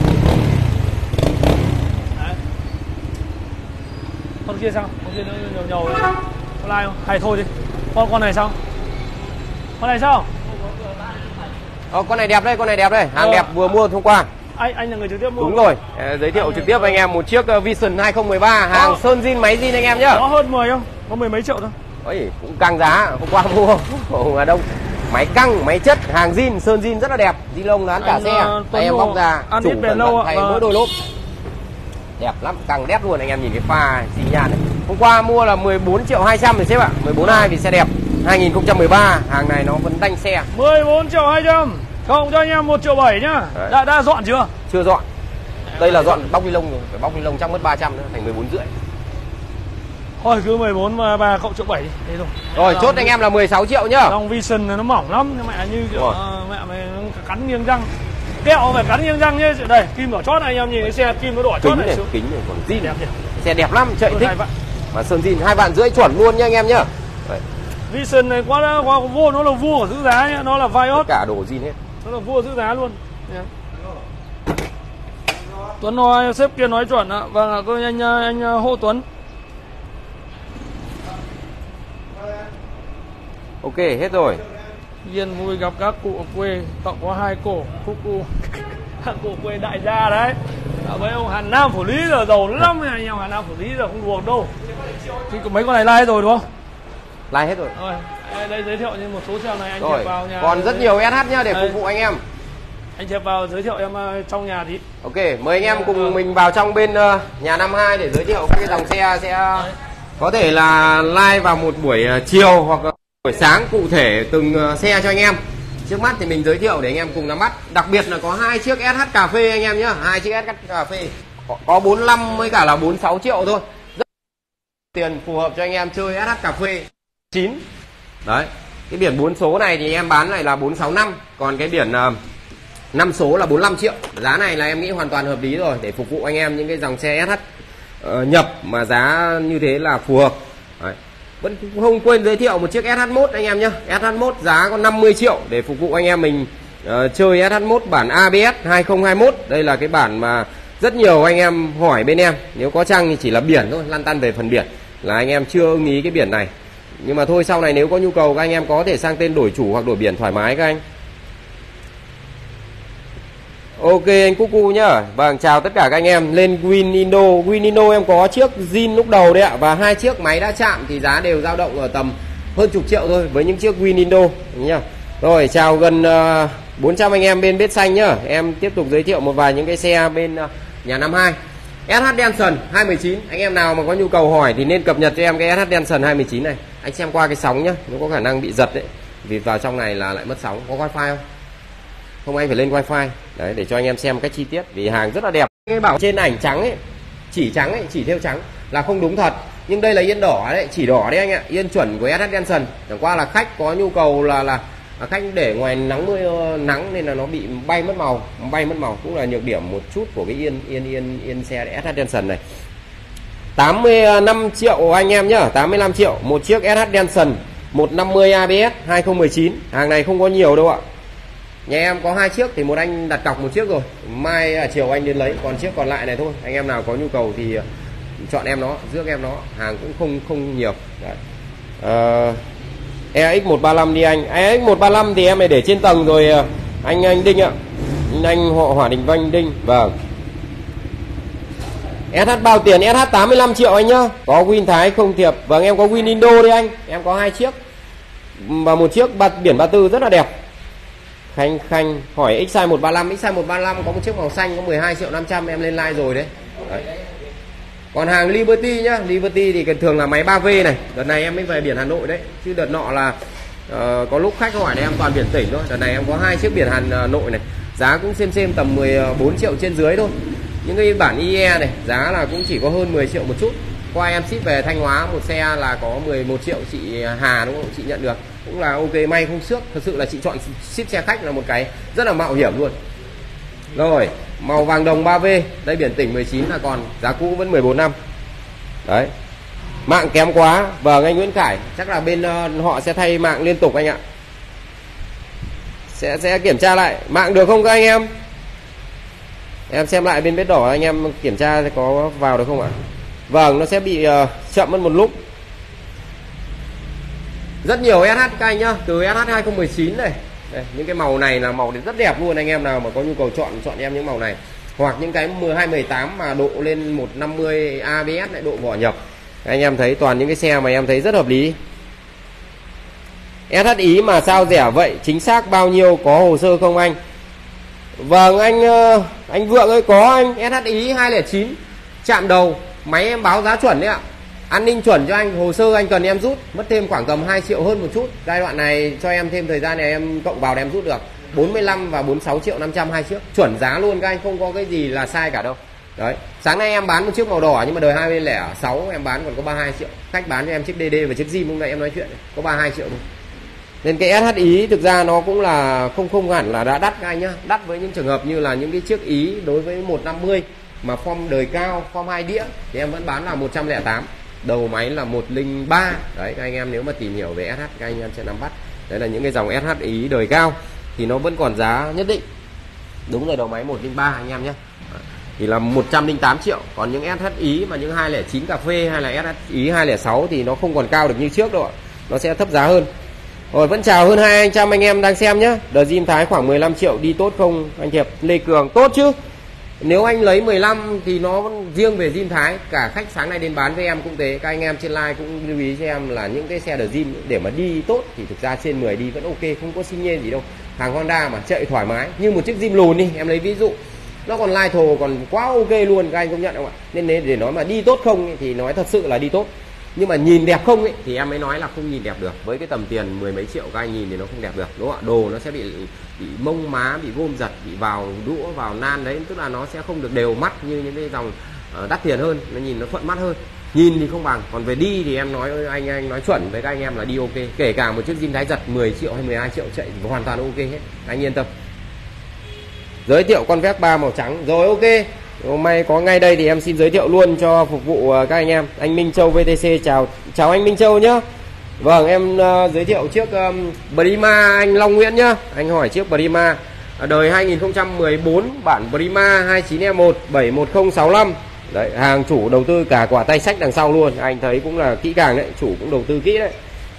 Con kia sao? Con kia nó nhầu có like không? Hay thôi đi. Con này sao? Con này sao? Con này đẹp đây, hàng đẹp vừa mua hôm qua. Anh là người trực tiếp mua. Đúng rồi, giới thiệu trực tiếp với anh em một chiếc Vision 2013 hàng sơn zin máy zin anh em nhá. Có hơn 10 không? Có 10 mấy triệu thôi. Ôi, cũng căng giá, hôm qua mua ở Đông. Máy căng, máy chất, hàng zin, sơn zin rất là đẹp, zin lông dán cả xe. Đây em bóc ra, chủ cẩn thận thay mỗi đôi lốp. Đẹp lắm, căng đét luôn anh em nhìn cái pha xì nhan này. Hôm qua mua là 14,2 triệu rồi sếp ạ, 14,2 vì xe đẹp. 2013, hàng này nó vẫn đanh xe. 14,2 triệu. Không cho anh em 1,7 triệu nhá. Đã dọn chưa? Chưa dọn. Đây là dọn bóc ni lông rồi, phải bóc ni lông chắc mất 300 nữa, thành 14,5 triệu. Thôi cứ 14,3 cộng 1,7 triệu đi. Thế rồi. Rồi chốt anh em là 16 triệu nhá. Dòng Vision nó mỏng lắm, mẹ như kiểu mẹ mày cắn nghiêng răng. Kẹo phải cắn nghiêng răng nhá. Đây, kim đỏ chót này anh em nhìn cái xe kim nó đỏ chót này. Kính này còn zin đẹp nhỉ. Xe đẹp lắm, chạy thích. Mà sơn zin 2,5 triệu chuẩn luôn nha anh em nhá. Đấy. Vision này quá vua, nó là vua của giữ giá nhá, nó là Vios. Cả đồ zin hết. Nó là vua giữ giá luôn. Tuấn nói sếp kia nói chuẩn ạ. Vâng, cô anh Hồ Tuấn. Ok, hết rồi. Yên vui gặp các cụ ở quê, cậu có 2 cổ, cụ các cụ quê đại gia đấy. Với ông Hà Nam Phủ Lý giờ giàu lắm, anh em Hà Nam Phủ Lý giờ không đùa đâu. Thì mấy con này like rồi đúng không? Like hết rồi. Rồi, đây giới thiệu như một số xe này anh rồi, vào nhà. còn rất nhiều SH nhá để phục vụ anh em. Anh Thiệp vào giới thiệu em trong nhà tí. Ok, mời anh em cùng mình vào trong bên nhà 52 để giới thiệu các cái dòng xe sẽ có thể là live vào một buổi chiều hoặc buổi sáng cụ thể từng xe cho anh em. Trước mắt thì mình giới thiệu để anh em cùng nắm bắt. Đặc biệt là có 2 chiếc SH cà phê anh em nhé, 2 chiếc SH cà phê có 45 với cả là 46 triệu thôi. Rất tiền phù hợp cho anh em chơi SH cà phê 9. Đấy. Cái biển 4 số này thì em bán này là 465, còn cái biển 5 số là 45 triệu. Giá này là em nghĩ hoàn toàn hợp lý rồi để phục vụ anh em những cái dòng xe SH nhập mà giá như thế là phù hợp. Đấy. Vẫn không quên giới thiệu một chiếc SH1 anh em nhé. SH1 giá có 50 triệu để phục vụ anh em mình chơi SH1 bản ABS 2021. Đây là cái bản mà rất nhiều anh em hỏi bên em. Nếu có chăng thì chỉ là biển thôi, lăn tăn về phần biển là anh em chưa ưng ý cái biển này. Nhưng mà thôi, sau này nếu có nhu cầu các anh em có thể sang tên đổi chủ hoặc đổi biển thoải mái các anh. Ok anh Cucu nhá. Vâng, chào tất cả các anh em. Lên Win Indo. Win Indo em có chiếc zin lúc đầu đấy ạ. Và 2 chiếc máy đã chạm thì giá đều dao động ở tầm hơn chục triệu thôi với những chiếc Win Indo nhá. Rồi chào gần 400 anh em bên Bết Xanh nhá. Em tiếp tục giới thiệu một vài những cái xe bên nhà 52. SH Denson 219. Anh em nào mà có nhu cầu hỏi thì nên cập nhật cho em cái SH Denson 219 này. Anh xem qua cái sóng nhá, nó có khả năng bị giật đấy. Vì vào trong này là lại mất sóng. Có wifi không? Không, anh phải lên wifi. Đấy, để cho anh em xem cách chi tiết. Vì hàng rất là đẹp. Cái bảo trên ảnh trắng ấy, chỉ thêu trắng là không đúng thật. Nhưng đây là yên đỏ đấy, chỉ đỏ đấy anh ạ. Yên chuẩn của SH Denson. Chẳng qua là khách có nhu cầu là khách để ngoài nắng nên là nó bị bay mất màu. Cũng là nhược điểm một chút của cái yên xe SH Denson này. 85 triệu anh em nhá, 85 triệu một chiếc SH Denson 150 ABS 2019. Hàng này không có nhiều đâu ạ. Nhà em có 2 chiếc thì một anh đặt cọc một chiếc rồi. Mai chiều anh đến lấy, còn chiếc còn lại này thôi. Anh em nào có nhu cầu thì chọn em nó, rước em nó. Hàng cũng không nhiều. Đấy. EX135 đi anh. EX135 thì em này để trên tầng rồi anh Đinh ạ. Anh họ Hỏa Đình Vanh Đinh. Vâng. SH bao tiền? SH 85 triệu anh nhá. Có Win Thái không Thiệp. Vâng, em có Win Indo đi anh. Em có 2 chiếc. Và một chiếc biển 34 rất là đẹp. Khanh hỏi XI135. XI135 có một chiếc màu xanh có 12 triệu 500 em lên like rồi đấy. Đấy. Còn hàng Liberty nhá. Liberty thì thường là máy 3V này. Đợt này em mới về biển Hà Nội đấy. Chứ đợt nọ là có lúc khách hỏi này em toàn biển tỉnh thôi. Đợt này em có 2 chiếc biển Hà Nội này. Giá cũng xem tầm 14 triệu trên dưới thôi. Những cái bản IE này giá là cũng chỉ có hơn 10 triệu một chút. Qua em ship về Thanh Hóa một xe là có 11 triệu chị Hà đúng không? Chị nhận được. Cũng là ok, may không xước. Thật sự là chị chọn ship xe khách là một cái rất là mạo hiểm luôn. Rồi, màu vàng đồng 3V. Đây biển tỉnh 19 là còn giá cũ vẫn 14 năm. Đấy. Mạng kém quá. Vâng anh Nguyễn Khải, chắc là bên họ sẽ thay mạng liên tục anh ạ. Sẽ kiểm tra lại mạng được không các anh em? Em xem lại bên Bết Đỏ anh em kiểm tra có vào được không ạ? Vâng, nó sẽ bị chậm mất một lúc. Rất nhiều SH các anh nhá, từ SH 2019 này. Đây, những cái màu này là màu rất đẹp luôn. Anh em nào mà có nhu cầu chọn em những màu này. Hoặc những cái 1218 mà độ lên 150 ABS lại độ vỏ nhập. Anh em thấy toàn những cái xe mà em thấy rất hợp lý. SH Ý mà sao rẻ vậy? Chính xác bao nhiêu? Có hồ sơ không anh? Vâng anh Vượng ơi, có anh. SH Ý 209 chạm đầu, máy em báo giá chuẩn đấy ạ. An ninh chuẩn cho anh, hồ sơ anh cần em rút mất thêm khoảng tầm 2 triệu hơn một chút. Giai đoạn này cho em thêm thời gian này em cộng vào để em rút được 45 và 46 triệu 500 hai chiếc. Chuẩn giá luôn các anh, không có cái gì là sai cả đâu. Đấy, sáng nay em bán một chiếc màu đỏ nhưng mà đời 2006 em bán còn có 32 triệu. Khách bán cho em chiếc DD và chiếc Zim hôm nay em nói chuyện này, có 32 triệu thôi. Nên cái SH Ý thực ra nó cũng là không hẳn là đã đắt các anh nhá. Đắt với những trường hợp như là những cái chiếc Ý đối với 150 mà form đời cao, form 2 đĩa thì em vẫn bán là 108. Đầu máy là 103. Đấy, các anh em nếu mà tìm hiểu về SH các anh em sẽ nắm bắt. Đấy là những cái dòng SH Ý đời cao thì nó vẫn còn giá nhất định. Đúng rồi, đầu máy 103 anh em nhé. Thì là 108 triệu. Còn những SH Ý mà những 209 cà phê hay là SH Ý 206 thì nó không còn cao được như trước đâu ạ. Nó sẽ thấp giá hơn. Rồi vẫn chào hơn 200 anh em đang xem nhé. Đờ Zim Thái khoảng 15 triệu đi tốt không anh Thiệp? Lê Cường tốt chứ. Nếu anh lấy 15 thì nó riêng về Zim Thái. Cả khách sáng nay đến bán với em cũng thế. Các anh em trên live cũng lưu ý cho em là những cái xe Đờ Zim để mà đi tốt thì thực ra trên 10 đi vẫn ok, không có xi nhê gì đâu. hàng Honda mà chạy thoải mái như một chiếc Jim lùn đi, em lấy ví dụ, nó còn lai thồ còn quá ok luôn, các anh công nhận không ạ? Nên để nói mà đi tốt không ấy, thì nói thật sự là đi tốt, nhưng mà nhìn đẹp không ấy thì em mới nói là không nhìn đẹp được. Với cái tầm tiền mười mấy triệu các anh nhìn thì nó không đẹp được, đúng không ạ? Đồ nó sẽ bị mông má, bị gôm giật, bị vào đũa, vào nan đấy, tức là nó sẽ không được đều mắt như những cái dòng đắt tiền hơn, nó nhìn nó thuận mắt hơn, nhìn thì không bằng. Còn về đi thì em nói anh nói chuẩn với các anh em là đi ok, kể cả một chiếc zin đáy giật 10 triệu hay 12 triệu chạy hoàn toàn ok hết, anh yên tâm. Giới thiệu con Vespa màu trắng rồi, ok. Hôm nay có ngay đây thì em xin giới thiệu luôn cho phục vụ các anh em. Anh Minh Châu VTC, chào anh Minh Châu nhá. Vâng, em giới thiệu chiếc Prima anh Long Nguyễn nhá. Anh hỏi chiếc Prima đời 2014, bản Prima 29E1 71065. Đấy, hàng chủ đầu tư cả quả tay sách đằng sau luôn, anh thấy cũng là kỹ càng đấy, chủ cũng đầu tư kỹ đấy.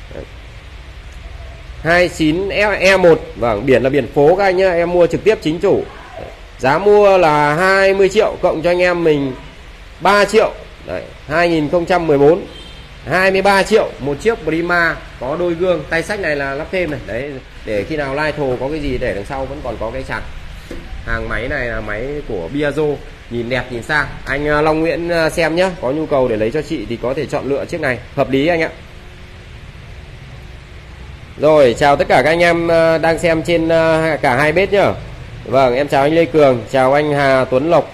29E1, vâng, biển là biển phố các anh nhá, em mua trực tiếp chính chủ. Giá mua là 20 triệu cộng cho anh em mình 3 triệu. Đấy, 2014 23 triệu một chiếc Prima có đôi gương, tay sách này là lắp thêm này. Đấy, để khi nào lai thồ có cái gì để đằng sau vẫn còn có cái chặt. Hàng máy này là máy của Piaggio, nhìn đẹp nhìn sang. Anh Long Nguyễn xem nhé, có nhu cầu để lấy cho chị thì có thể chọn lựa chiếc này, hợp lý anh ạ. Rồi, chào tất cả các anh em đang xem trên cả hai bếp nhá. Vâng, em chào anh Lê Cường, chào anh Hà Tuấn Lộc.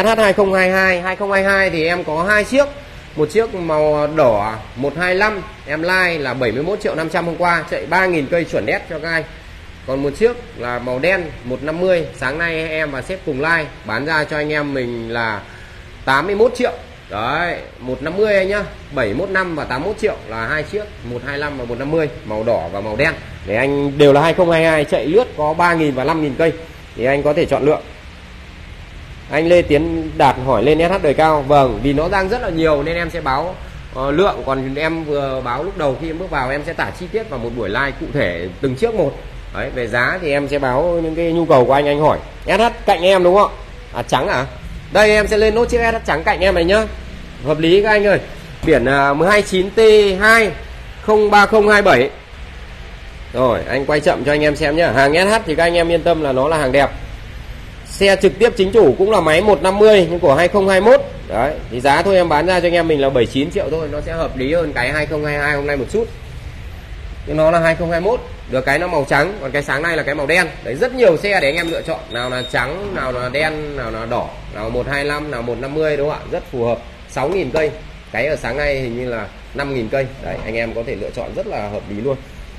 SH2022 thì em có hai chiếc. Một chiếc màu đỏ 125, em like là 71 triệu 500 hôm qua, chạy 3.000 cây chuẩn đét cho các anh. Còn một chiếc là màu đen 150, sáng nay em và sếp cùng like bán ra cho anh em mình là 81 triệu. Đấy, 150 anh nhá, 715 và 81 triệu là hai chiếc, 125 và 150, màu đỏ và màu đen. Để anh đều là 2022, chạy lướt có 3.000 và 5.000 cây thì anh có thể chọn lựa. Anh Lê Tiến Đạt hỏi lên SH đời cao. Vâng, vì nó đang rất là nhiều nên em sẽ báo lượng. Còn em vừa báo lúc đầu khi em bước vào, em sẽ tả chi tiết vào một buổi live cụ thể từng chiếc một. Đấy, về giá thì em sẽ báo những cái nhu cầu của anh hỏi. SH cạnh em đúng không ạ? Trắng à? Đây em sẽ lên nốt chiếc SH trắng cạnh em này nhá. Hợp lý các anh ơi. Biển 129T2 03027. Rồi, anh quay chậm cho anh em xem nhá. Hàng SH thì các anh em yên tâm là nó là hàng đẹp. Xe trực tiếp chính chủ cũng là máy 150 nhưng của 2021. Đấy, thì giá thôi em bán ra cho anh em mình là 79 triệu thôi, nó sẽ hợp lý hơn cái 2022 hôm nay một chút. Nhưng nó là 2021, được cái nó màu trắng, còn cái sáng nay là cái màu đen. Đấy, rất nhiều xe để anh em lựa chọn, nào là trắng, nào là đen, nào là đỏ, nào 125, nào 150 đúng không ạ? Rất phù hợp. 6.000 cây. Cái ở sáng nay hình như là 5.000 cây. Đấy, anh em có thể lựa chọn rất là hợp lý luôn.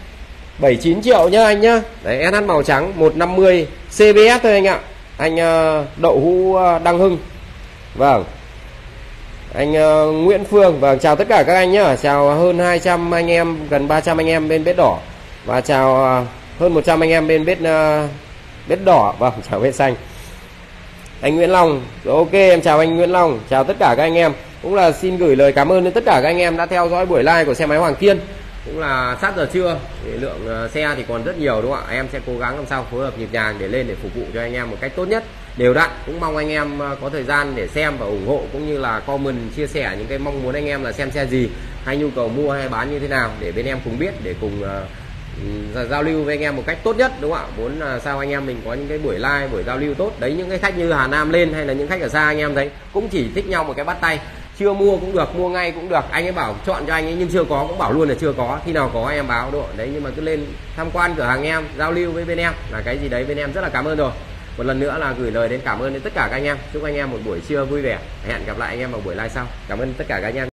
79 triệu nhá anh nhá. Đấy, SH màu trắng 150 CBS thôi anh ạ. Anh Đậu Hũ Đăng Hưng. Vâng. Anh Nguyễn Phương. Vâng, chào tất cả các anh nhá. Chào hơn 200 anh em, gần 300 anh em bên bếp đỏ. Và chào hơn 100 anh em bên bếp đỏ. Vâng, chào bếp xanh. Anh Nguyễn Long. Ok, em chào anh Nguyễn Long. Chào tất cả các anh em. Cũng là xin gửi lời cảm ơn đến tất cả các anh em đã theo dõi buổi live của xe máy Hoàng Kiên. Cũng là sát giờ trưa thì lượng xe thì còn rất nhiều đúng không ạ? Em sẽ cố gắng làm sao phối hợp nhịp nhàng để lên để phục vụ cho anh em một cách tốt nhất, đều đặn. Cũng mong anh em có thời gian để xem và ủng hộ, cũng như là comment chia sẻ những cái mong muốn anh em là xem xe gì hay nhu cầu mua hay bán như thế nào để bên em cùng biết, để cùng giao lưu với anh em một cách tốt nhất đúng không ạ? Muốn sao anh em mình có những cái buổi live, buổi giao lưu tốt đấy. Những cái khách như Hà Nam lên hay là những khách ở xa anh em thấy cũng chỉ thích nhau một cái bắt tay, chưa mua cũng được, mua ngay cũng được. Anh ấy bảo chọn cho anh ấy nhưng chưa có cũng bảo luôn là chưa có, khi nào có em báo độ đấy. Nhưng mà cứ lên tham quan cửa hàng em, giao lưu với bên em là cái gì đấy bên em rất là cảm ơn rồi. Một lần nữa là gửi lời đến cảm ơn đến tất cả các anh em. Chúc anh em một buổi trưa vui vẻ. Hẹn gặp lại anh em vào buổi live sau. Cảm ơn tất cả các anh em.